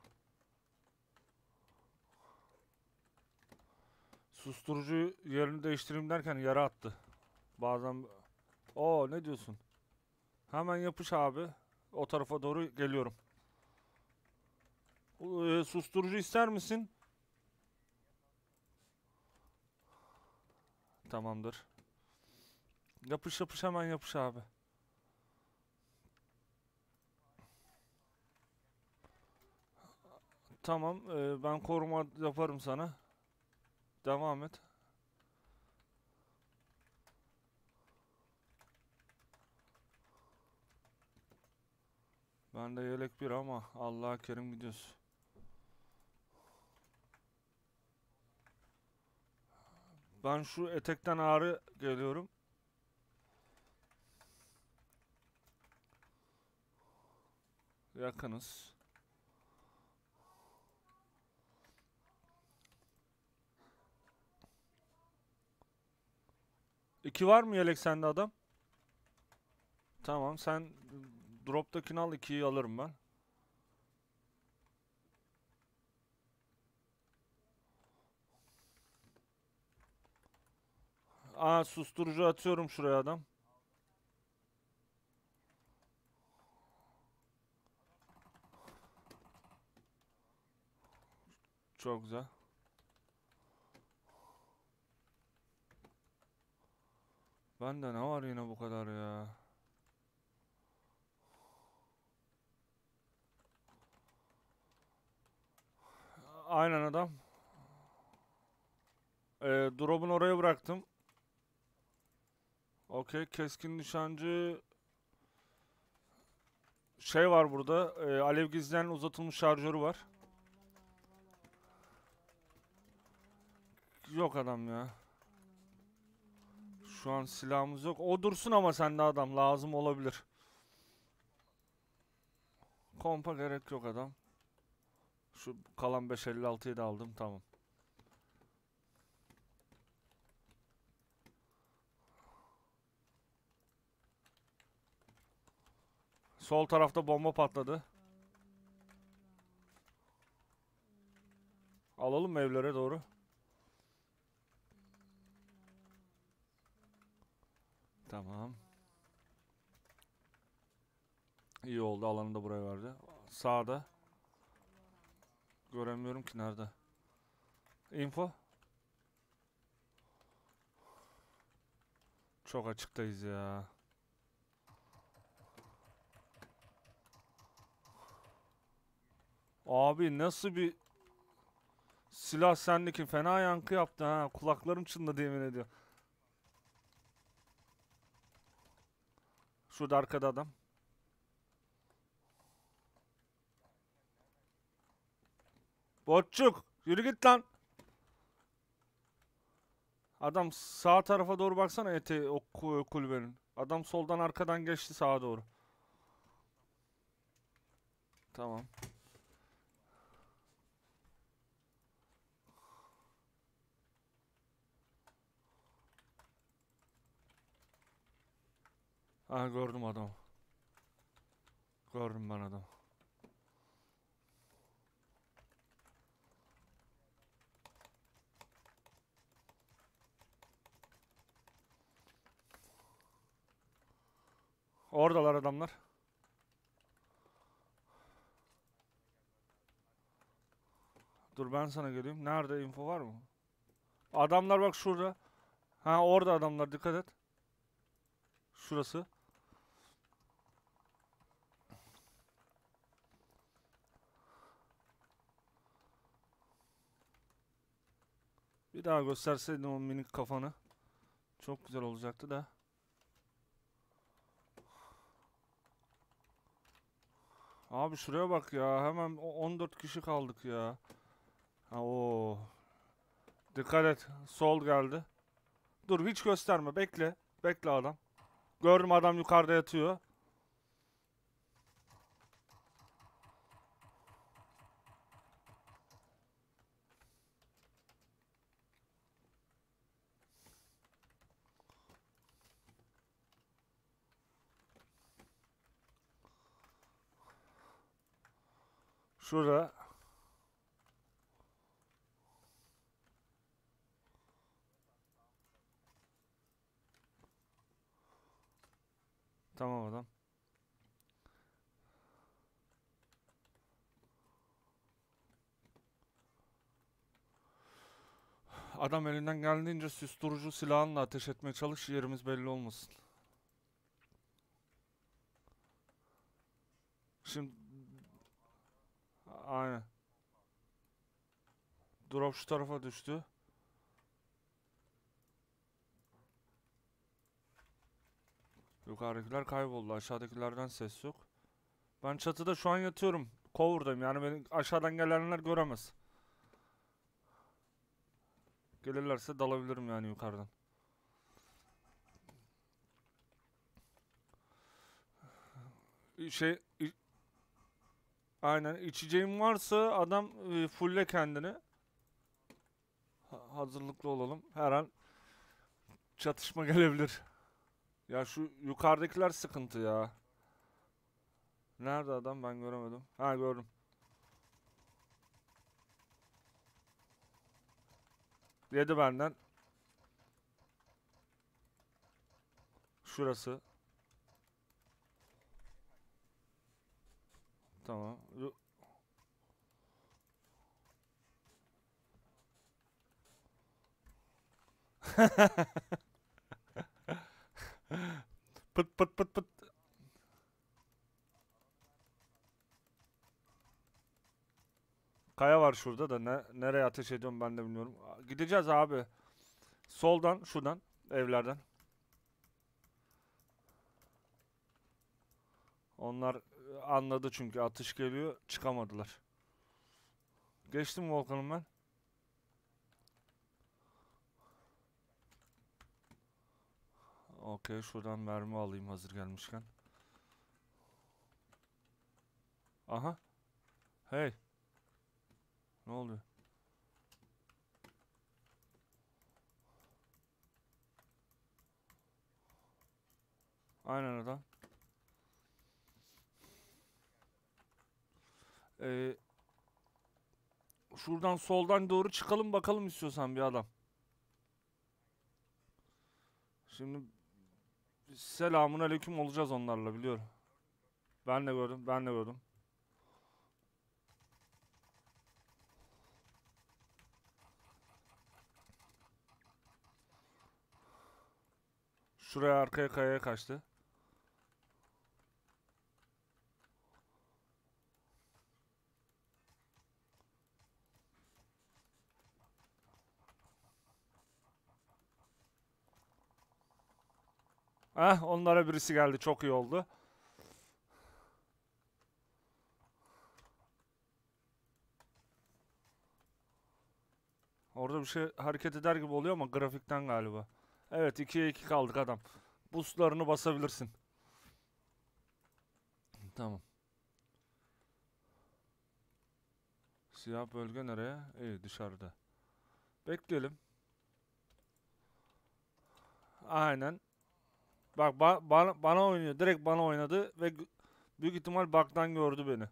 Susturucu yerini değiştireyim derken yere attı. Bazen... Oo, ne diyorsun? Hemen yapış abi. O tarafa doğru geliyorum. Ee, susturucu ister misin? Tamamdır. Yapış yapış, hemen yapış abi. Tamam, ee, ben koruma yaparım sana. Devam et. Ben de yelek bir ama Allah'a kerim gidiyoruz. Ben şu etekten ağrı geliyorum. Yakınız. İki var mı yelek sende adam? Tamam, sen drop'takini al, ikiyi alırım ben. Aa, susturucu atıyorum şuraya adam. Çok güzel. Bende ne var yine bu kadar ya? Aynen adam. Ee, drop'un oraya bıraktım. Okey, keskin nişancı şey var burada. E, alev gizleyen uzatılmış şarjörü var. Yok adam ya. Şu an silahımız yok. O dursun ama sende adam lazım olabilir. Kompa gerek yok adam. Şu kalan beş elli altıyı da aldım, tamam. Sol tarafta bomba patladı. Alalım mı evlere doğru? Tamam. İyi oldu, alanı da buraya verdi. Sağda. Göremiyorum ki nerede. Info. Çok açıktayız ya. Abi nasıl bir silah sendeki, fena yankı yaptı ha. Kulaklarım çınladı yemin ediyorum. Şurada arkada adam. Botçuk yürü git lan. Adam sağ tarafa doğru baksana, ete o ku- kulübenin. Adam soldan arkadan geçti sağa doğru. Tamam. Ha, gördüm adamı. Gördüm ben adamı. Oradalar adamlar. Dur ben sana geleyim. Nerede, info var mı? Adamlar bak şurada. Ha, orada adamlar, dikkat et. Şurası. Bir daha gösterseydin o minik kafanı. Çok güzel olacaktı da. Abi şuraya bak ya. Hemen o- on dört kişi kaldık ya. Ha, o. Dikkat et. Sol geldi. Dur hiç gösterme. Bekle. Bekle adam. Gördüm, adam yukarıda yatıyor. Şurada. Tamam adam. Adam elinden geldiğince susturucu silahınla ateş etmeye çalış, yerimiz belli olmasın. Şimdi aynen. Drop şu tarafa düştü. Yukarıdakiler kayboldu. Aşağıdakilerden ses yok. Ben çatıda şu an yatıyorum. Cover'dayım. Yani beni aşağıdan gelenler göremez. Gelirlerse dalabilirim yani yukarıdan. Şey i- aynen, içeceğim varsa adam e, fulle kendini. Ha- hazırlıklı olalım. Her an çatışma gelebilir. Ya şu yukarıdakiler sıkıntı ya. Nerede adam, ben göremedim. Ha, gördüm. Yedi benden. Şurası. Tamam. Yu- Pıt pıt pıt pıt. Kaya var şurada da, ne nereye ateş ediyorum ben de bilmiyorum. A- Gideceğiz abi. Soldan, şuradan, evlerden. Onlar e, anladı çünkü atış geliyor, çıkamadılar. Geçtim Volkan'ım ben. Okey, şuradan mermi alayım hazır gelmişken. Aha. Hey. Ne oluyor? Aynen adam. Ee, Şuradan soldan doğru çıkalım bakalım istiyorsan bir adam. Şimdi selamun aleyküm olacağız onlarla, biliyorum. Ben de gördüm, ben de gördüm. Şuraya, arkaya, kayaya kaçtı. Heh, onlara birisi geldi. Çok iyi oldu. Orada bir şey hareket eder gibi oluyor ama grafikten galiba. Evet, ikiye iki kaldık adam. Boostlarını basabilirsin. Tamam. Siyah bölge nereye? İyi, dışarıda. Bekleyelim. Aynen. Bak ba- bana, bana oynuyor. Direkt bana oynadı ve gü- büyük ihtimal bug'dan gördü beni.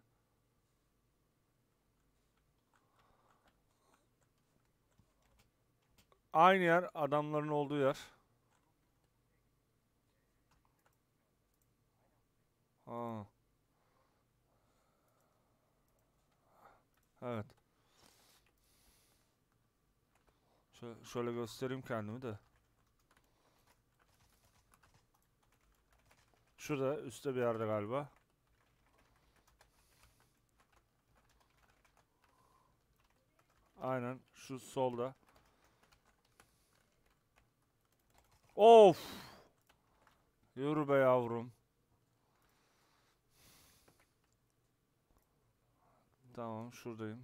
Aynı yer, adamların olduğu yer. Ha, evet. Şöyle, şöyle göstereyim kendimi de. Şurada üstte bir yerde galiba. Aynen şu solda. Of! Yürü be yavrum. Tamam, şuradayım.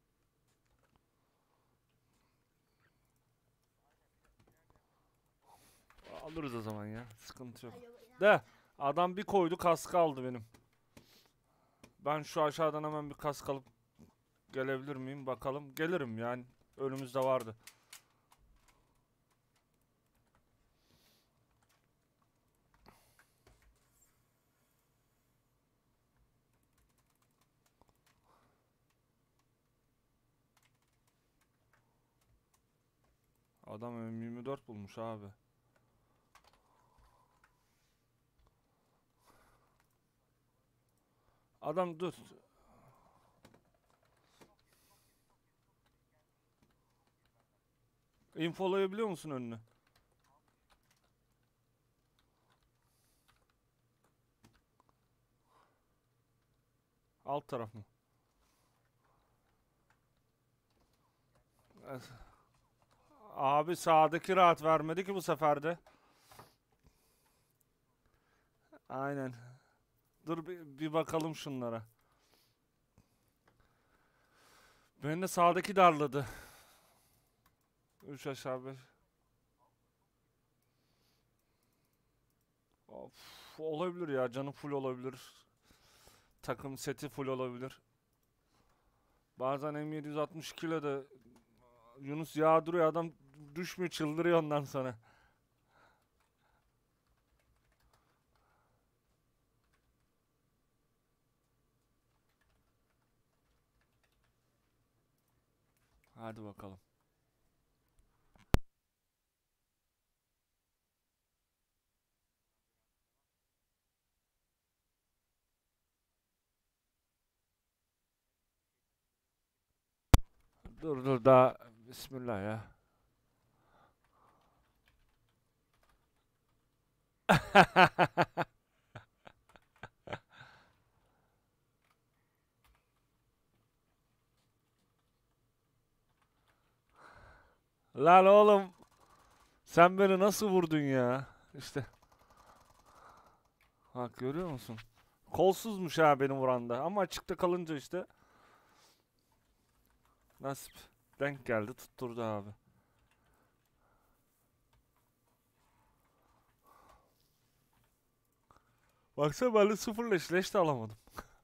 Alırız o zaman ya. Sıkıntı yok. De adam bir koydu, kaskı aldı benim. Ben şu aşağıdan hemen bir kask alıp gelebilir miyim bakalım. Gelirim yani. Önümüzde vardı. Adam M yirmi dört bulmuş abi. Adam dur. Infolayabiliyor musun önünü? Alt taraf mı? Evet. Abi sağdaki rahat vermedi ki bu sefer de. Aynen. Dur bir, bir bakalım şunlara. Beni de sağdaki darladı. Üç aşağı beş. Of, olabilir ya, canı full olabilir. Takım seti full olabilir. Bazen M yedi altmış iki ile de Yunus yağdırıyor, adam düşmüyor, çıldırıyor ondan sonra. Hadi bakalım. Dur dur daha Bismillah ya. Lan oğlum, sen beni nasıl vurdun ya? İşte bak, görüyor musun? Kolsuzmuş ha benim vuranda, ama açıkta kalınca işte nasip. Denk geldi, tutturdu abi. Baksana, ben de sıfır leş, leş de alamadım.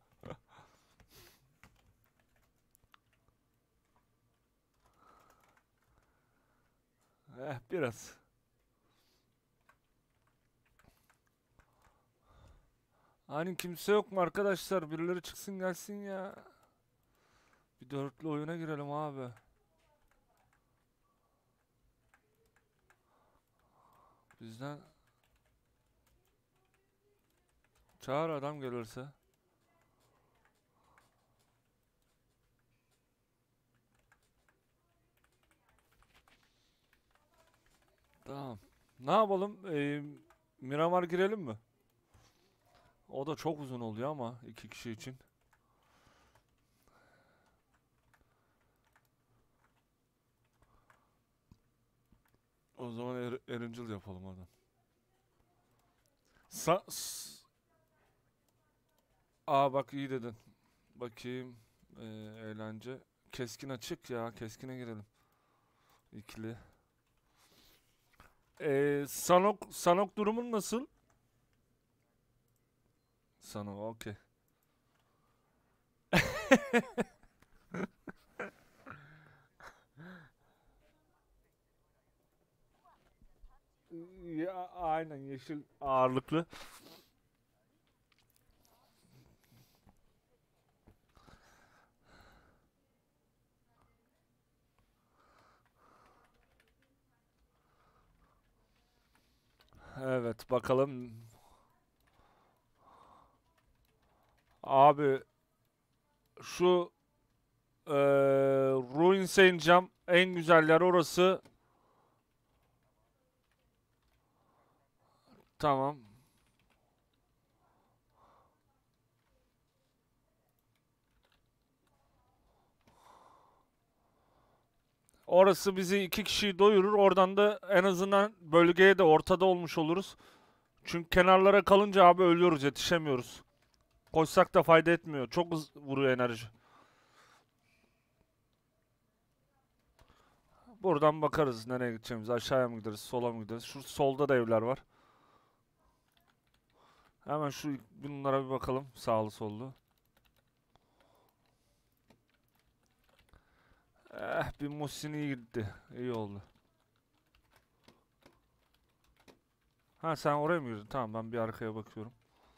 Eh, biraz. Hani kimse yok mu arkadaşlar? Birileri çıksın gelsin ya. Bir dörtlü oyuna girelim abi. Bizden çağır adam gelirse. Tamam. Ne yapalım? Ee, Miramar girelim mi? O da çok uzun oluyor ama iki kişi için. O zaman er Erincil yapalım adam. Sa s- Aa bak iyi dedin. Bakayım. Ee, eğlence. Keskin açık ya. Keskine girelim. İkili. Ee, Sanok, Sanok durumun nasıl? Sanok okey. Ya, aynen yeşil ağırlıklı. Evet bakalım. Abi şu eee Ruin Saint Jam en güzel yer orası. Tamam. Orası bizi iki kişiyi doyurur. Oradan da en azından bölgeye de ortada olmuş oluruz. Çünkü kenarlara kalınca abi ölüyoruz, yetişemiyoruz. Koşsak da fayda etmiyor. Çok hız vuruyor enerji. Buradan bakarız nereye gideceğimiz. Aşağıya mı gideriz, sola mı gideriz? Şu solda da evler var. Hemen şu bunlara bir bakalım. Sağlı sollu. Eh bir Muhsin iyi gitti. İyi oldu. Ha sen oraya mı girdin? Tamam ben bir arkaya bakıyorum.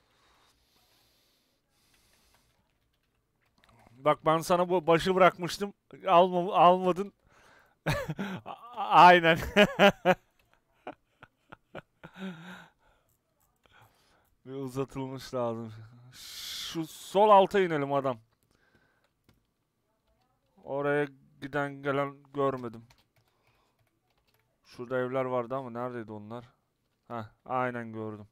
Bak ben sana bu başı bırakmıştım. Alma, almadın. A- Aynen. Bir uzatılmış lazım. Şu sol alta inelim adam. Oraya giden gelen görmedim. Şurada evler vardı ama neredeydi onlar? Heh, aynen gördüm.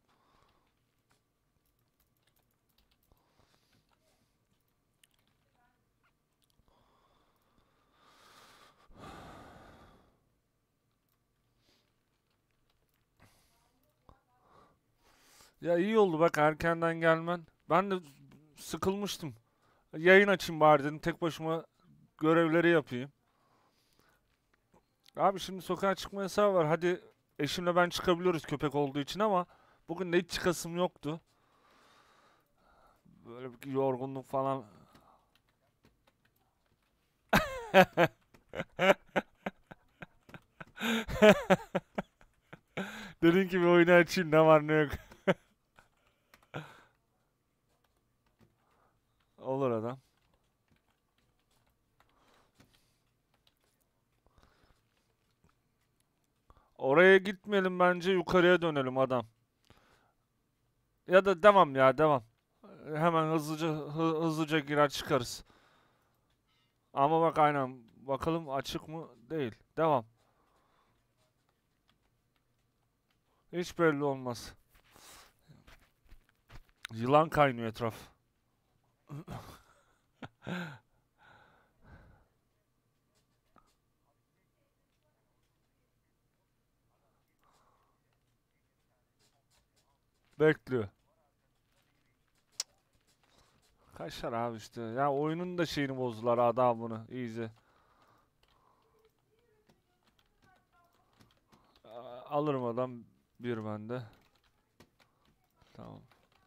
Ya iyi oldu bak erkenden gelmen. Ben de sıkılmıştım. Yayın açayım bari dedim. Tek başıma görevleri yapayım. Abi şimdi sokağa çıkma yasağı var. Hadi eşimle ben çıkabiliyoruz köpek olduğu için ama bugün de hiç çıkasım yoktu. Böyle bir yorgunluk falan. Dedin ki bir oyunu açayım ne var ne yok. Olur adam. Oraya gitmeyelim bence yukarıya dönelim adam. Ya da devam ya devam. Hemen hızlıca hı- hızlıca girer çıkarız. Ama bak aynen bakalım açık mı? Değil. Devam. Hiç belli olmaz. Yılan kaynıyor etraf. Bekliyor. Kaçar abi işte. Ya oyunun da şeyini bozdular adamını. İyice. A- Alırım adam bir bende. Tamam.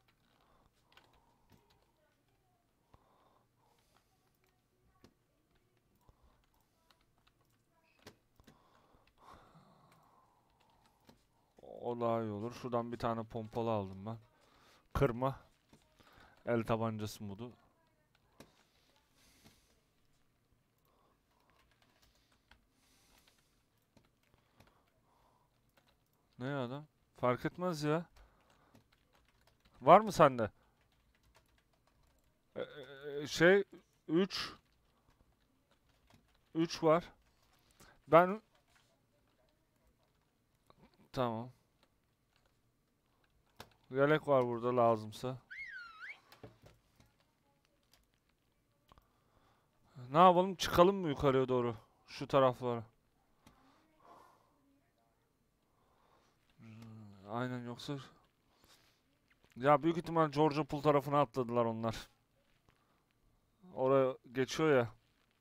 O daha iyi olur. Şuradan bir tane pompalı aldım ben. Kırma. El tabancası modu. Ne adam? Fark etmez ya. Var mı sende? E, e, şey üç üç var. Ben tamam. Yelek var burada lazımsa. Ne yapalım? Çıkalım mı yukarıya doğru? Şu taraflara. Aynen yoksa Ya büyük ihtimal Georgia Pool tarafına atladılar onlar. Oraya geçiyor ya.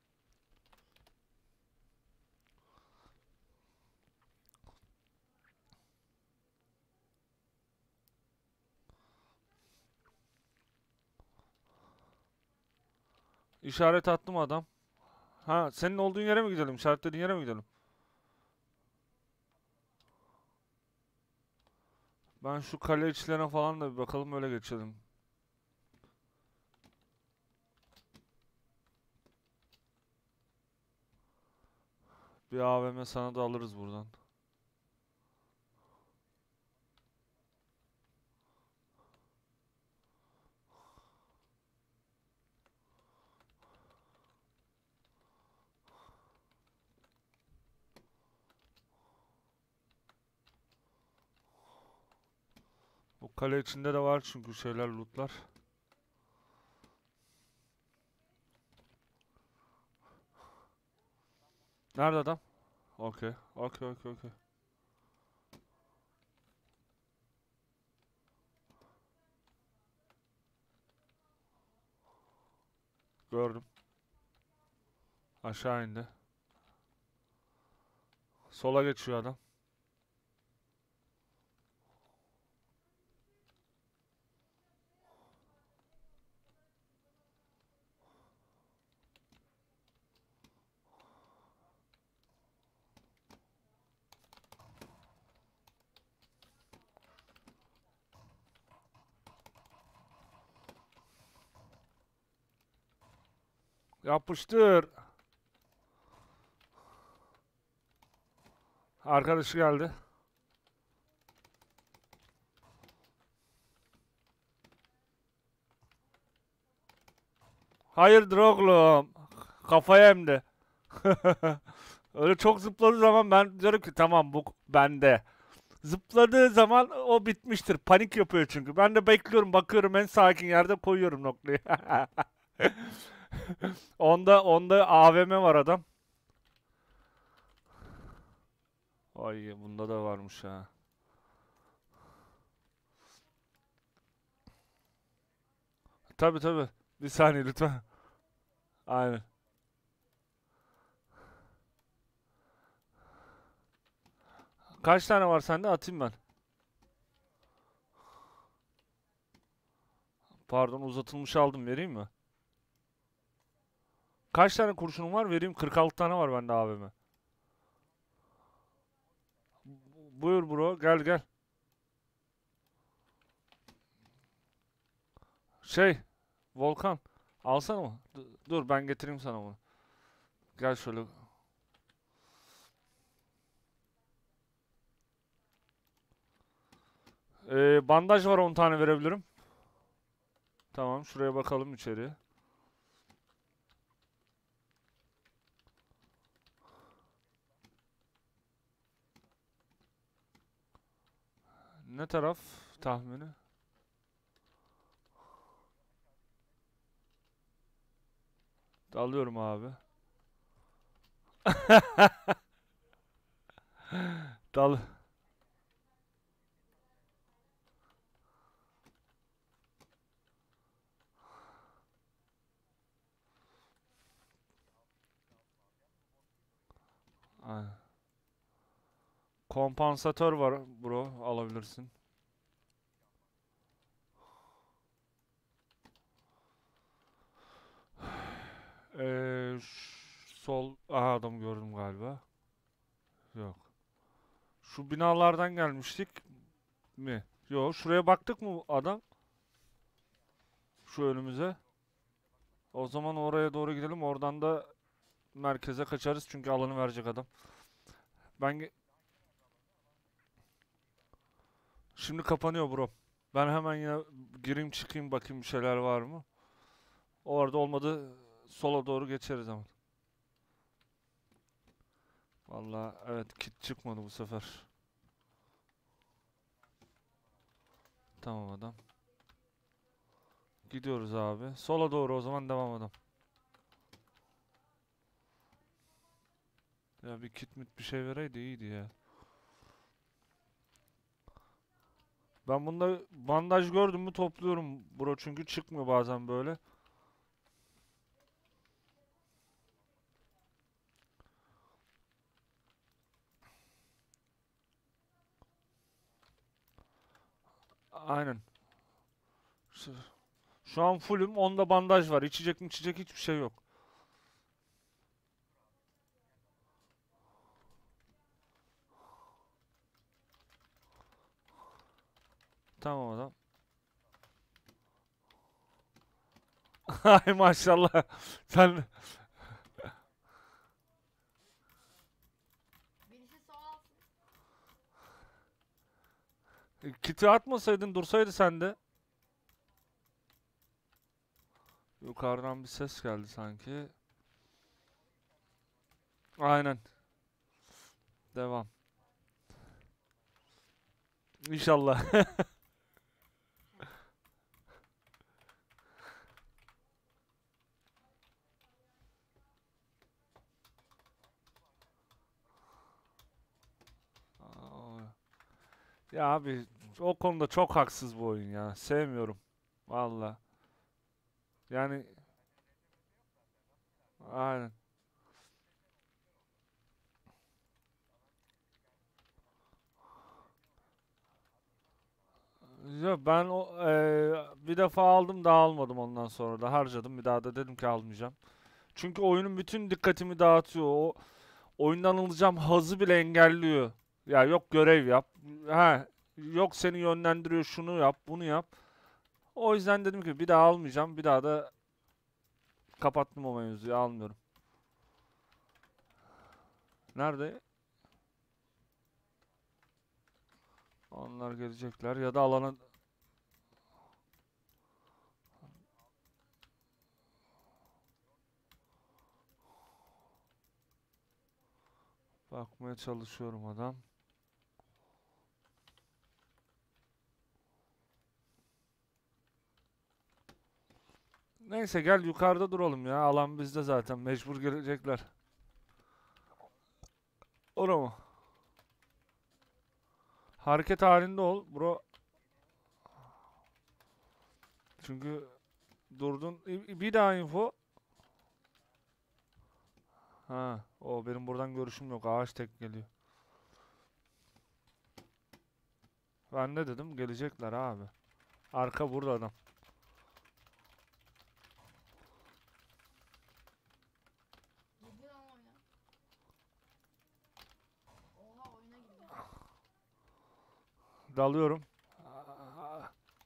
İşaret attım adam. Ha, senin olduğun yere mi gidelim? İşaretlediğin yere mi gidelim? Ben şu kale içlerine falan da bir bakalım, öyle geçelim. Bir A V M sana da alırız buradan. Bu kale içinde de var çünkü şeyler, lootlar. Nerede adam? Okey. Okey, okey, okey. Gördüm. Aşağı indi. Sola geçiyor adam. Yapıştır. Arkadaşı geldi. Hayırdır oğlum? Kafaya hem de. Öyle çok zıpladığı zaman ben diyorum ki tamam, bu bende. Zıpladığı zaman o bitmiştir. Panik yapıyor çünkü. Ben de bekliyorum, bakıyorum, en sakin yerde koyuyorum noktayı. Onda onda A V M var adam. Ay, bunda da varmış ha. Tabi tabi. Bir saniye lütfen. Aynen. Kaç tane var sende? Atayım ben. Pardon, uzatılmış aldım, vereyim mi? Kaç tane kurşunum var? Vereyim. kırk altı tane var bende A V M. Buyur bro, gel gel. Şey, Volkan, alsana mı? D- Dur, ben getireyim sana bunu. Gel şöyle. Ee, bandaj var, on tane verebilirim. Tamam, şuraya bakalım içeriye. Ne taraf tahmini? Alıyorum abi. Dal. Aynen. Kompansatör var bro, alabilirsin. Ee, ş- sol. Aha, adam gördüm galiba. Yok. Şu binalardan gelmiştik mi? Yok. Şuraya baktık mı adam? Şu önümüze. O zaman oraya doğru gidelim. Oradan da merkeze kaçarız çünkü alanı verecek adam. Ben ge- Şimdi kapanıyor bro. Ben hemen yine gireyim çıkayım, bakayım bir şeyler var mı? Orada olmadı, sola doğru geçeriz ama. Vallahi evet, kit çıkmadı bu sefer. Tamam adam. Gidiyoruz abi. Sola doğru o zaman, devam adam. Ya bir kit mit bir şey vereydi iyiydi ya. Ben bunda bandaj gördüm mü topluyorum bro, çünkü çıkmıyor bazen böyle. Aynen. Şu, şu an fullüm. Onda bandaj var. İçecek mi içecek hiçbir şey yok. Tamam adam. Ay maşallah. Sen Birisi su alsın. kiti atmasaydın dursaydı sende. Yukarıdan bir ses geldi sanki. Aynen. Devam. İnşallah. Aa, ya abi o konuda çok haksız bu oyun ya. Sevmiyorum. Valla. Yani aynen. Ya ben o eee, bir defa aldım da almadım, ondan sonra da harcadım. Bir daha da dedim ki almayacağım. Çünkü oyunun bütün dikkatimi dağıtıyor. O oyundan alacağım hazzı bile engelliyor. Ya yok görev yap. Ha, yok seni yönlendiriyor, şunu yap, bunu yap. O yüzden dedim ki bir daha almayacağım. Bir daha da kapattım o mevzuyu, almıyorum. Nerede? Onlar gelecekler ya da alana bakmaya çalışıyorum adam. Neyse gel yukarıda duralım ya. Alan bizde zaten. Mecbur gelecekler. Ora mı? Hareket halinde ol bro. Çünkü durdun. İ- Bir daha info. Ha, o benim buradan görüşüm yok. Ağaç tek geliyor. Ben ne dedim? Gelecekler abi. Arka burada adam. Girdi lan oyuna. Oha oyuna girdi. Dalıyorum. Aa,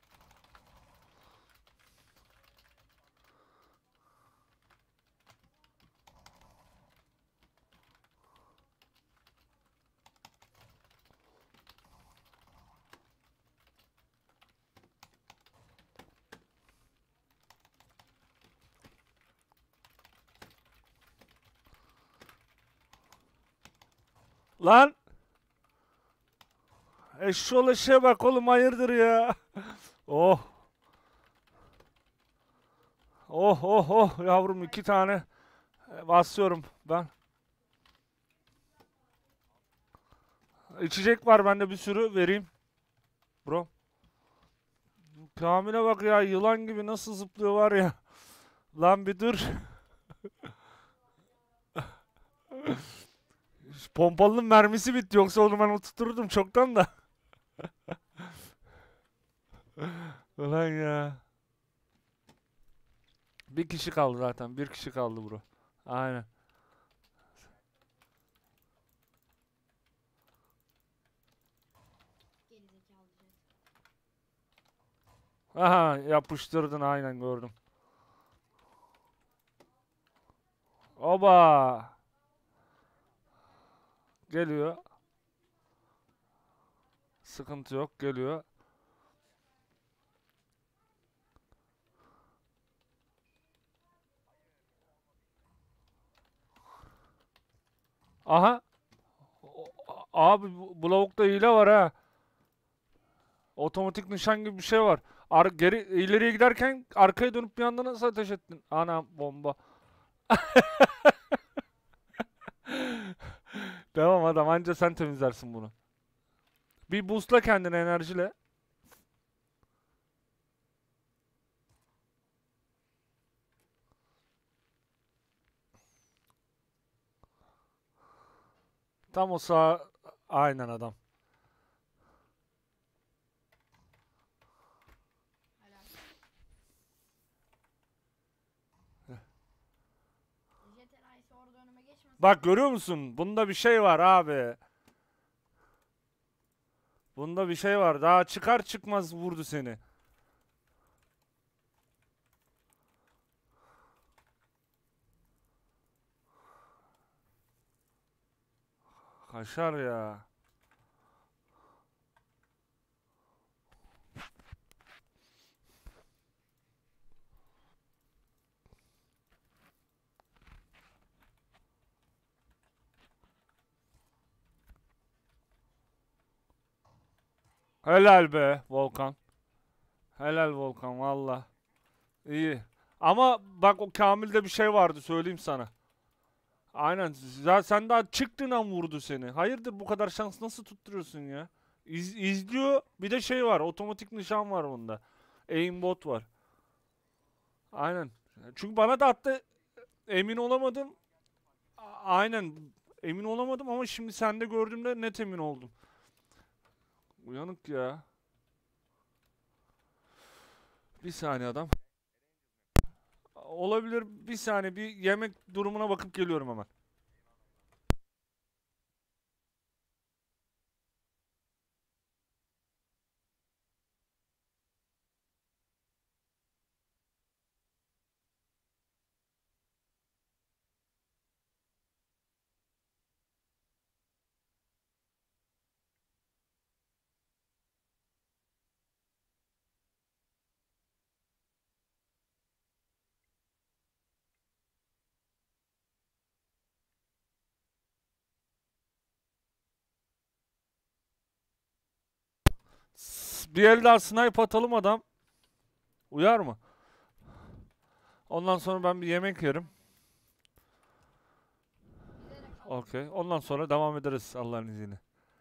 lan! Eşşoğlu eşeğe bak oğlum, hayırdır ya? Oh! Oh oh oh yavrum, iki tane e, basıyorum ben. İçecek var bende bir sürü, vereyim. Bro. Kamil'e bak ya, yılan gibi nasıl zıplıyor var ya. Lan bir dur. Pompalının mermisi bitti, yoksa onu ben oturturdum çoktan da. Ulan ya. Bir kişi kaldı zaten. Bir kişi kaldı bro. Aynen. Gerizekalı jet. Aha, yapıştırdın, aynen gördüm. Oba. Geliyor. Sıkıntı yok, geliyor. Aha. O- Abi bu, bu lavukta hile var ha. Otomatik nişan gibi bir şey var. Ar geri ileriye giderken arkaya dönüp bir anda nasıl ateş ettin? Ana bomba. Tamam adam, anca sen temizlersin bunu. Bir boostla kendine enerjiyle. Tam o sağ aynen adam. Helal. Jeteray'sı orada önüme geçmesin. Bak görüyor musun? Bunda bir şey var abi. Bunda bir şey var. Daha çıkar çıkmaz vurdu seni. Kaşar ya. Helal be Volkan. Helal Volkan valla. İyi. Ama bak o Kamil'de bir şey vardı söyleyeyim sana. Aynen. Ya sen daha çıktığın an vurdu seni. Hayırdır bu kadar şans nasıl tutturuyorsun ya? İz, izliyor. Bir de şey var. Otomatik nişan var bunda. Aimbot var. Aynen. Çünkü bana da attı. Emin olamadım. A- Aynen. Emin olamadım ama şimdi sende gördüğümde net emin oldum. Uyanık ya. Bir saniye adam. Olabilir. Bir saniye bir yemek durumuna bakıp geliyorum hemen. S- Bir el daha snipe atalım adam. Uyar mı? Ondan sonra ben bir yemek yerim. Bilerek aldım. Okey. Ondan sonra devam ederiz Allah'ın izniyle.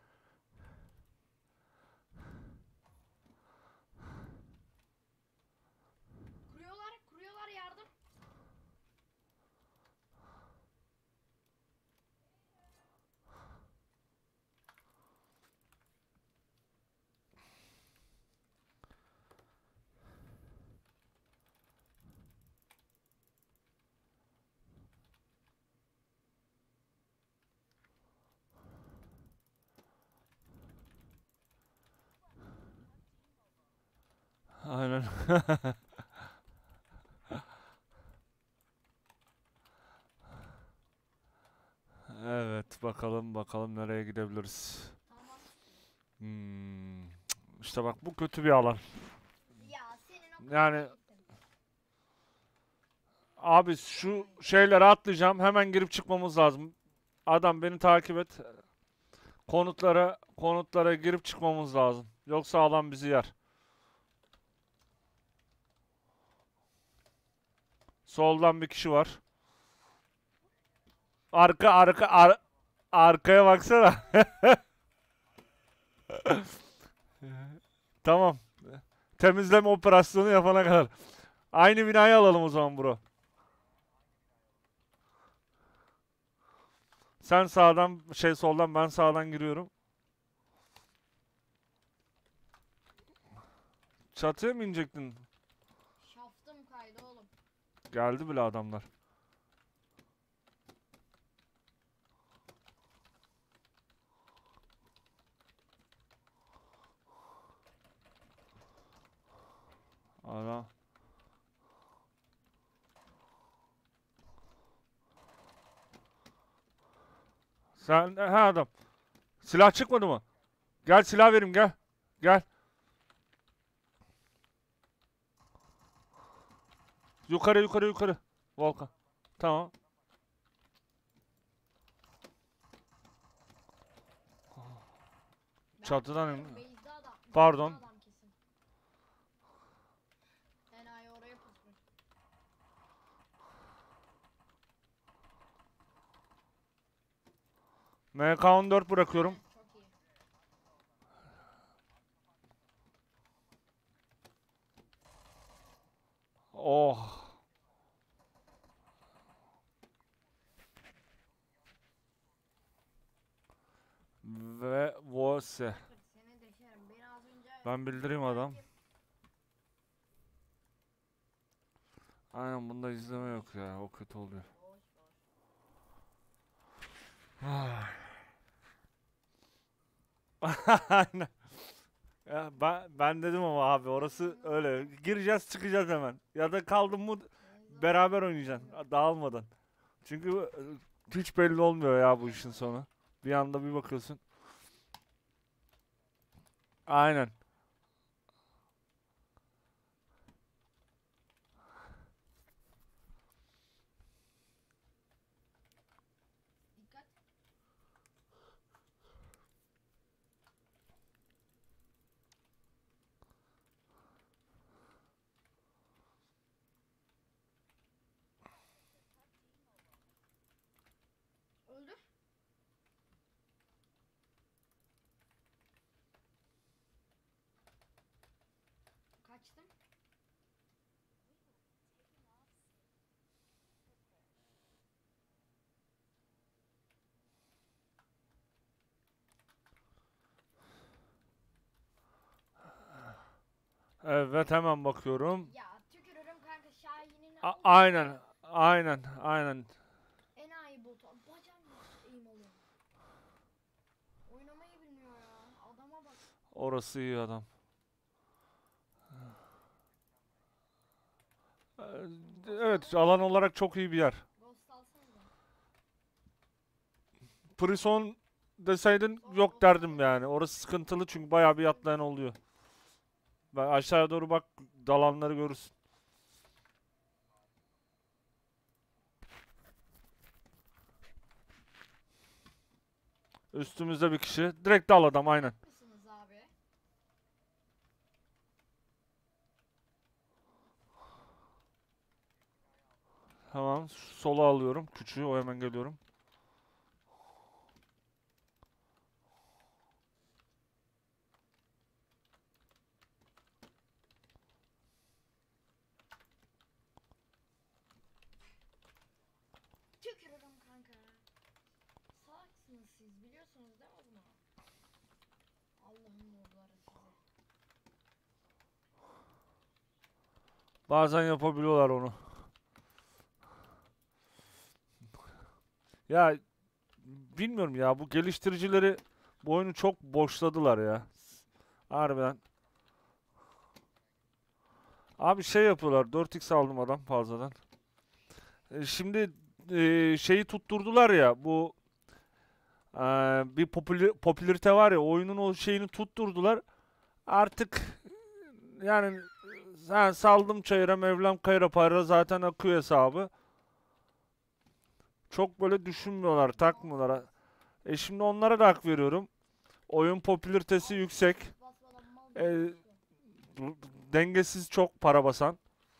Kuruyorlar, kuruyorlar yardım. Aynen. Evet, bakalım bakalım nereye gidebiliriz. Tamam. Hmm. İşte bak bu kötü bir alan. Ya senin o Yani- kadar gittim. Abi şu şeyleri atlayacağım. Hemen girip çıkmamız lazım. Adam beni takip et. Konutlara konutlara girip çıkmamız lazım. Yoksa alan bizi yer. Soldan bir kişi var. Arka arka ar- arkaya baksana. Tamam. Temizleme operasyonu yapana kadar. Aynı binayı alalım o zaman bro. Sen sağdan şey soldan ben sağdan giriyorum. Çatıya mı inecektin? Şaftım kaydı oğlum. Geldi bile adamlar. Ara. Sen he adam. Silah çıkmadı mı? Gel silah vereyim gel. Gel. Yukarı yukarı yukarı. Volkan. Tamam. Ben Çatıdan bakıyorum, in- base'de adam. Pardon. base'de adam kesin. Enayi oraya pusmuş. M K on dört bırakıyorum. Çok iyi. Oh. size. Seni deşerim. Beni az önce... Ben bildireyim adam. Aynen, bunda izleme yok ya. O kötü oluyor. Boş boş. Aynen. Ya ben, ben dedim ama abi orası öyle. Gireceğiz çıkacağız hemen. Ya da kaldım mı beraber oynayacaksın. Dağılmadan. Çünkü e, hiç belli olmuyor ya bu işin sonu. Bir anda bir bakıyorsun. Aynen. Dikkat. Öldü. Kaçtım. Evet, hemen bakıyorum. Ya tükürürüm kanka Şahin'in A- al- aynen. Aynen. Aynen. enayi botu. Bacağım eğim alıyor. Oynamayı bilmiyor ya. Adama bak. Orası iyi adam. Ee, Evet, alan olarak çok iyi bir yer. Ghost alsanıza. Prison deseydin yok derdim yani. Orası sıkıntılı çünkü bayağı bir yatlayan oluyor. Ben aşağıya doğru bak, dalanları görürsün. Üstümüzde bir kişi. Direkt dal adam, aynen. Mısınız abi? Tamam, sola alıyorum. Küçüğü, o hemen geliyorum. Tükürürüm kanka. Salaksınız siz biliyorsunuz değil mi bunu? Allah'ın nurları size. Bazen yapabiliyorlar onu. Ya bilmiyorum ya, bu geliştiricileri bu oyunu çok boşladılar ya. Harbiden. Abi şey yapıyorlar. dört x aldım adam fazladan. E, şimdi e, şeyi tutturdular ya, bu e, bir popüler, popülarite var ya, oyunun o şeyini tutturdular. Artık yani sen saldım çayıra Mevlam kayıra, para zaten akıyor hesabı. Çok böyle düşünmüyorlar, takmıyorlar. E şimdi onlara da hak veriyorum. Oyun popülaritesi yüksek. Basmadan mal E, gibi basıyor. dengesiz, çok para basan.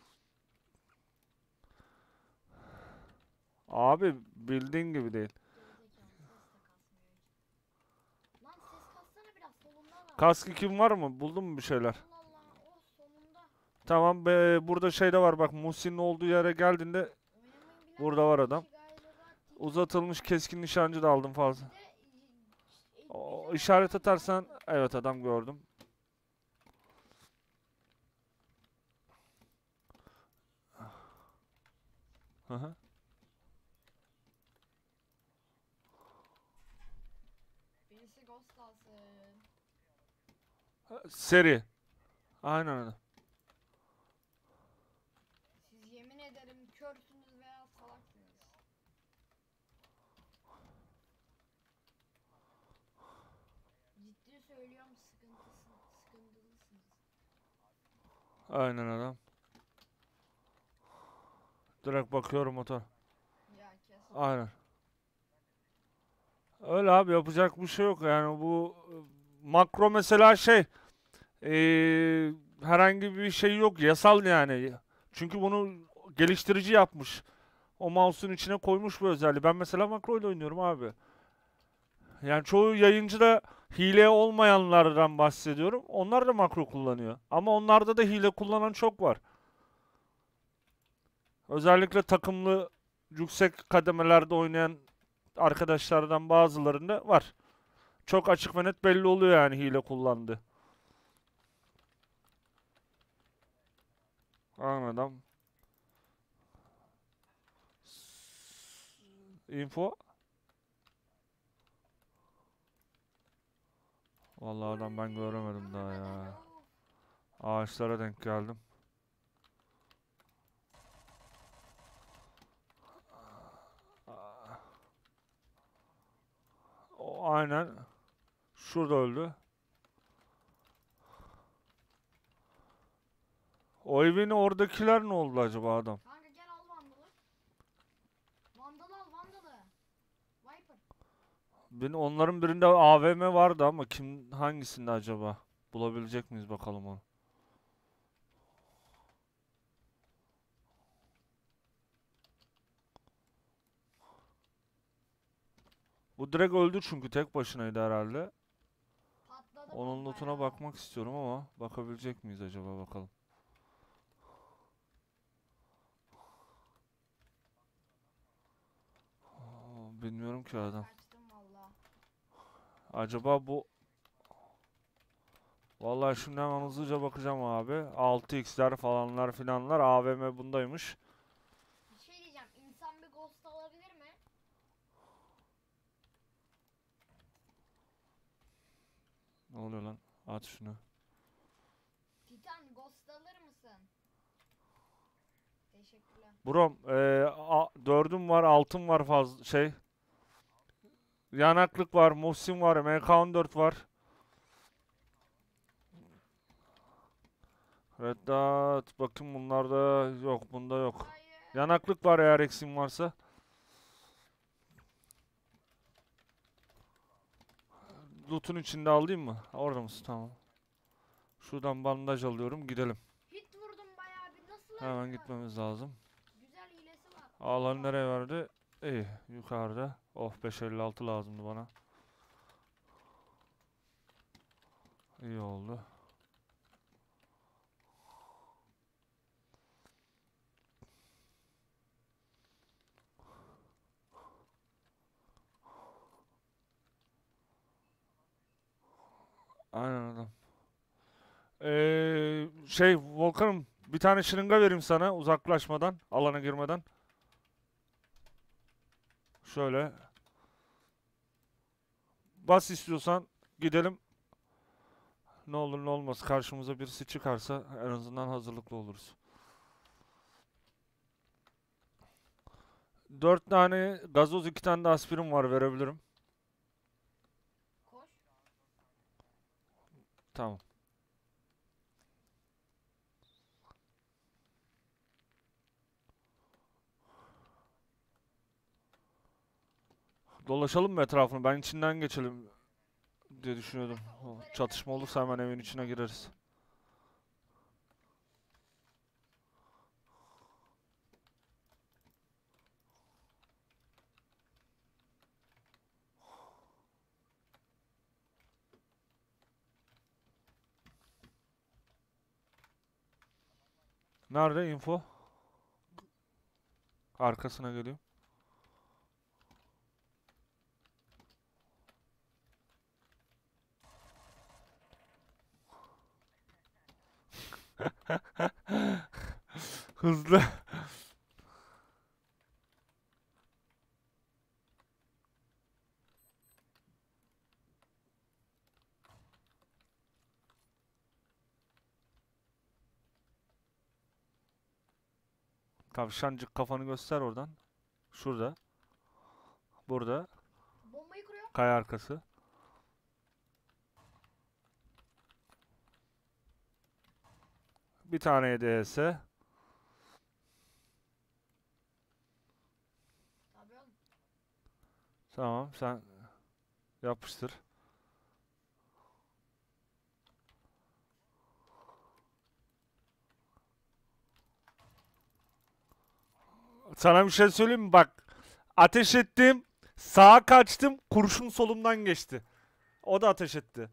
Abi bildiğin gibi değil. Gerizekalı ses de kasmıyor hiç. Lan ses kassana biraz solunda var. Kaskı kim var mı? Buldun mu bir şeyler? Allah Allah oh sonunda. Tamam be, burada şey de var bak, Muhsin'in olduğu yere geldiğinde Oynamayı bilen burada var adam. kişi gayet rahat değil. Uzatılmış keskin nişancı da aldım fazla. Bir de, e, e, O, bize işaret adam atarsan, lazım. evet adam gördüm. Hı hı. Birisi ghost alsın. Seri. Aynen öyle. Siz yemin ederim körsünüz veya salaksınız. Ciddi söylüyorum sıkıntısın, sıkıntılısınız. Aynen adam. Direkt bakıyorum motor. Ya kes. Aynen. Öyle abi, yapacak bir şey yok yani. Bu e, makro mesela şey, e, herhangi bir şey yok, yasal yani. Çünkü bunu geliştirici yapmış. O mouse'un içine koymuş bu özelliği. Ben mesela makro ile oynuyorum abi. Yani çoğu yayıncı da, hile olmayanlardan bahsediyorum. Onlar da makro kullanıyor. Ama onlarda da hile kullanan çok var. Özellikle takımlı yüksek kademelerde oynayan arkadaşlardan bazılarında var. Çok açık ve net belli oluyor yani hile kullandı. Anladım. Info. Vallahi adam ben göremedim daha ya. Ağaçlara denk geldim. O aynen. Şurada öldü. O evin oradakiler ne oldu acaba adam? Kanka gel al vandalı. Vandalı al vandalı. Viper. Benim onların birinde A V M vardı ama kim hangisinde acaba? Bulabilecek miyiz bakalım onu. Bu direkt öldü çünkü tek başınaydı herhalde. Patladı Onun bomba lootuna ya. bakmak istiyorum ama bakabilecek miyiz acaba bakalım. Aa, bilmiyorum ki adam. Kaçtım valla. Acaba bu... Vallahi şimdi hemen hızlıca bakacağım abi. altı x'ler falanlar filanlar A V M bundaymış. Bir şey diyeceğim. İnsan bir ghost alabilir mi? Ne oluyor lan? At şunu. Titan ghost alır mısın? Teşekkürler. Brom, eee a- dördüm var, altın var fazla şey. Yanaklık var, Muhsin var, M K on dört var. Red Dot, bakın bunlarda yok, bunda yok. Hayır. Yanaklık var eğer eksim varsa. Loot'un içinde alayım mı? Orada mısın? Tamam. Şuradan bandaj alıyorum, gidelim. Hit vurdum bayağı bir. Nasıl Hemen öldü lan? gitmemiz lazım. Güzel hilesi var. Alan nereye verdi? İyi, yukarıda. Oh, beş elli altı lazımdı bana. İyi oldu. Aynen adam. Ee, şey Volkan'ım bir tane şırınga vereyim sana uzaklaşmadan, alana girmeden. Şöyle. Bas istiyorsan gidelim. Ne olur ne olmaz karşımıza birisi çıkarsa en azından hazırlıklı oluruz. Dört tane gazoz, iki tane de aspirin var, verebilirim. Koş. Tamam. Dolaşalım mı etrafını? Ben içinden geçelim diye düşünüyordum. O çatışma olursa hemen evin içine gireriz. Nerede info? Arkasına geliyorum. Hızlı. Tavşancık kafanı göster oradan. Şurada. Burada. Bombayı kuruyor. Kaya arkası. Bir tane E D S. Tabii oğlum. Tamam sen yapıştır. Sana bir şey söyleyeyim mi? Bak. Ateş ettim. Sağa kaçtım. Kurşun solumdan geçti. O da ateş etti.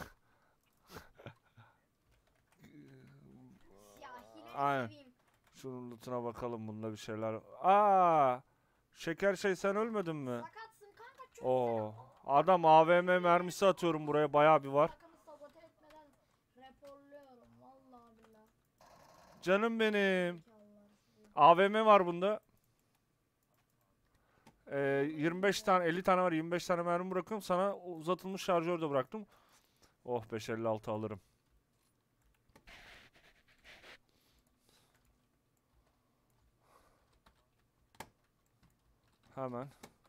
Siyahileri Aynen. seveyim. Şunun lootuna bakalım, bunda bir şeyler. Aa! Şeker şey, sen ölmedin mi? Sakatsın kanka çok Oo. fena. Adam A V M mermisi atıyorum buraya, bayağı bir var. Takımı sabote etmeden raporluyorum. Vallahi billahi. Canım benim. Zekalılar sizi. A V M var bunda. Ee, yirmi beş tane elli tane var, yirmi beş tane mermi bırakıyorum. Sana uzatılmış şarjör de bıraktım. Oh, beş elli altı alırım. Hemen.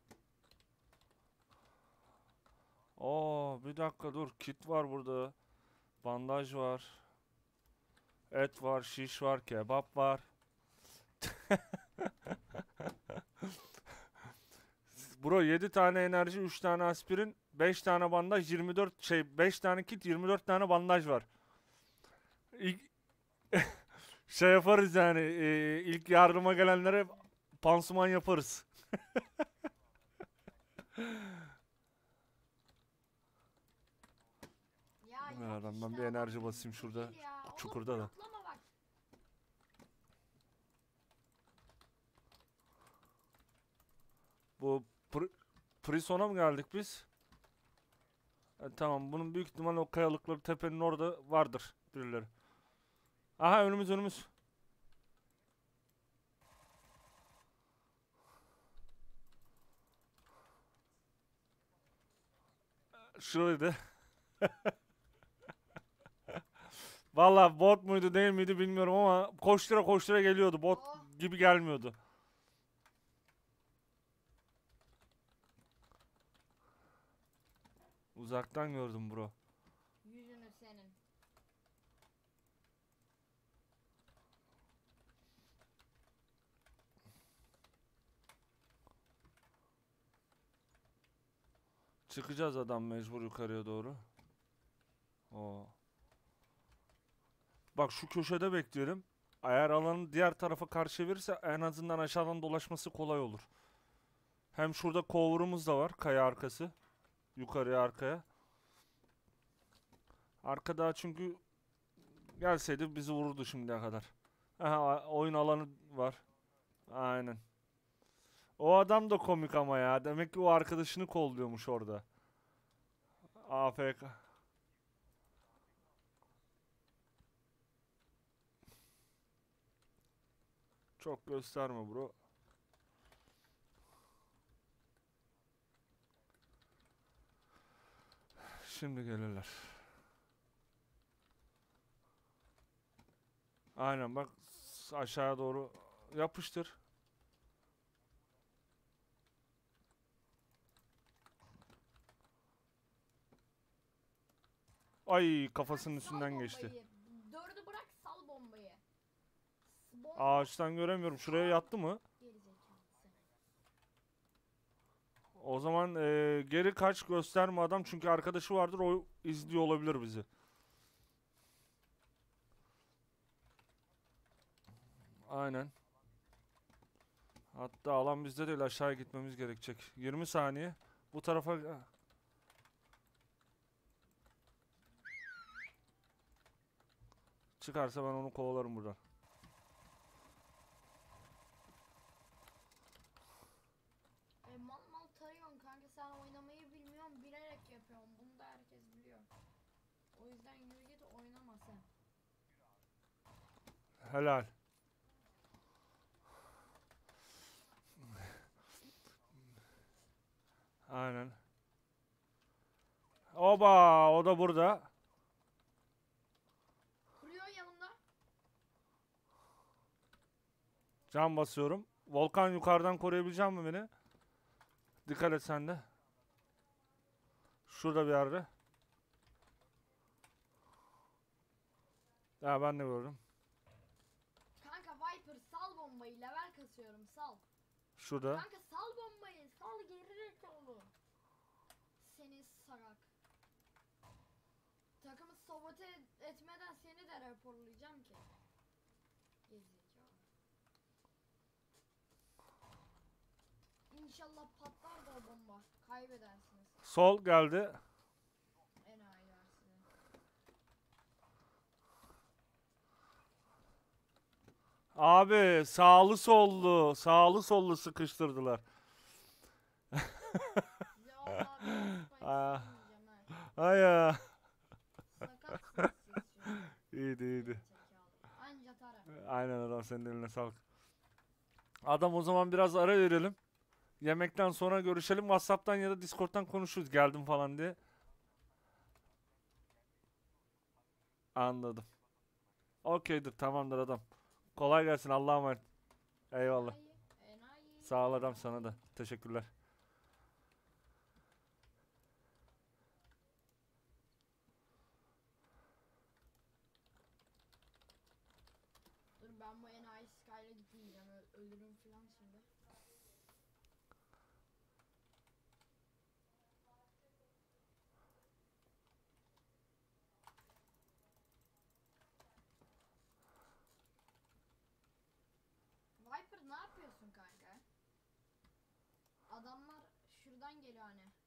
Oo, bir dakika dur. Kit var burada. Bandaj var. Et var, şiş var, kebap var. Bro, yedi tane enerji, üç tane aspirin, beş tane bandaj, yirmi dört şey, beş tane kit, yirmi dört tane bandaj var. İlk şey yaparız yani, e, ilk yardıma gelenlere pansuman yaparız. Ya Ne yok adam, ben işte bir enerji adam basayım şurada, değil ya. Oğlum çukurda da. bloklama bak. Bu Pri- Prison'a mı geldik biz? E, tamam, bunun büyük ihtimalle o kayalıkları tepenin orada vardır birileri. Aha, önümüz önümüz. Şuraydı. Vallahi bot muydu değil miydi bilmiyorum ama koştura koştura geliyordu. Bot Oh. gibi gelmiyordu. Uzaktan gördüm bro. Yüzünü senin. Çıkacağız adam mecbur yukarıya doğru. Oo. Bak, şu köşede bekleyelim. Eğer alanı diğer tarafa karşı verirse en azından aşağıdan dolaşması kolay olur. Hem şurada cover'ımız da var, kaya arkası. Yukarıya, arkaya. Arkada çünkü gelseydi bizi vururdu şimdiye kadar. Aha, oyun alanı var. Aynen. O adam da komik ama ya. Demek ki o arkadaşını kolluyormuş orada. A F K. Çok gösterme bro. Şimdi gelirler. Aynen bak, s- aşağıya doğru yapıştır. Ay, kafasının Bırak, sal üstünden geçti. bombayı. Dördü bırak, sal bombayı. Bomba Ağaçtan göremiyorum. Şuraya yattı mı? gerizekalı seni. O zaman eee, geri kaç, gösterme adam çünkü arkadaşı vardır, o izliyor olabilir bizi. Aynen. Hatta alan bizde değil, aşağıya gitmemiz gerekecek. yirmi saniye. Bu tarafa... Çıkarsa ben onu kovalarım buradan. E, mal mal tarıyorsun kanka, sen oynamayı bilmiyorsun, bilerek yapıyorsun. Bunu da herkes biliyor. O yüzden yürü git, oynama sen. Helal. Aynen. Oba, o da burada. Kuruyor yanımda. Can basıyorum. Volkan, yukarıdan koruyabilecek mi beni? Dikkat et sen de. Şurada bir yerde. Ya, ben de gördüm. Kanka Viper, sal bombayı, level kasıyorum, sal. Şurada. Kanka sal bombayı, sal, gerizekalı. Seni sarak. Takımı sabote etmeden seni de raporlayacağım ki. Gerizekalı. İnşallah patlar da o bomba. Kaybedersiniz. Sol geldi. Enayiler size. Abi, sağlı sollu, sağlı sollu sıkıştırdılar. Size var Vallahi ben Spike Ah. sevmeyeceğim ha. Ay ya. Sakatsınız siz şu an. İyiydi iyiydi. Zekalı. Anca tara. Aynen adam, senin eline sağlık. Adam, o zaman biraz ara verelim. Yemekten sonra görüşelim. WhatsApp'tan ya da Discord'dan konuşuruz geldim falan diye. Anladım. Okeydir, tamamdır adam. Kolay gelsin, Allah'a emanet. Eyvallah. Enayi, enayi. Sağ ol adam, sana da. Teşekkürler. Dur ben bu enayi Sky'la gitmeyeceğim. Ö- ölürüm falan şimdi. Viper ne yapıyorsun kanka? Adamlar şuradan geliyor hani.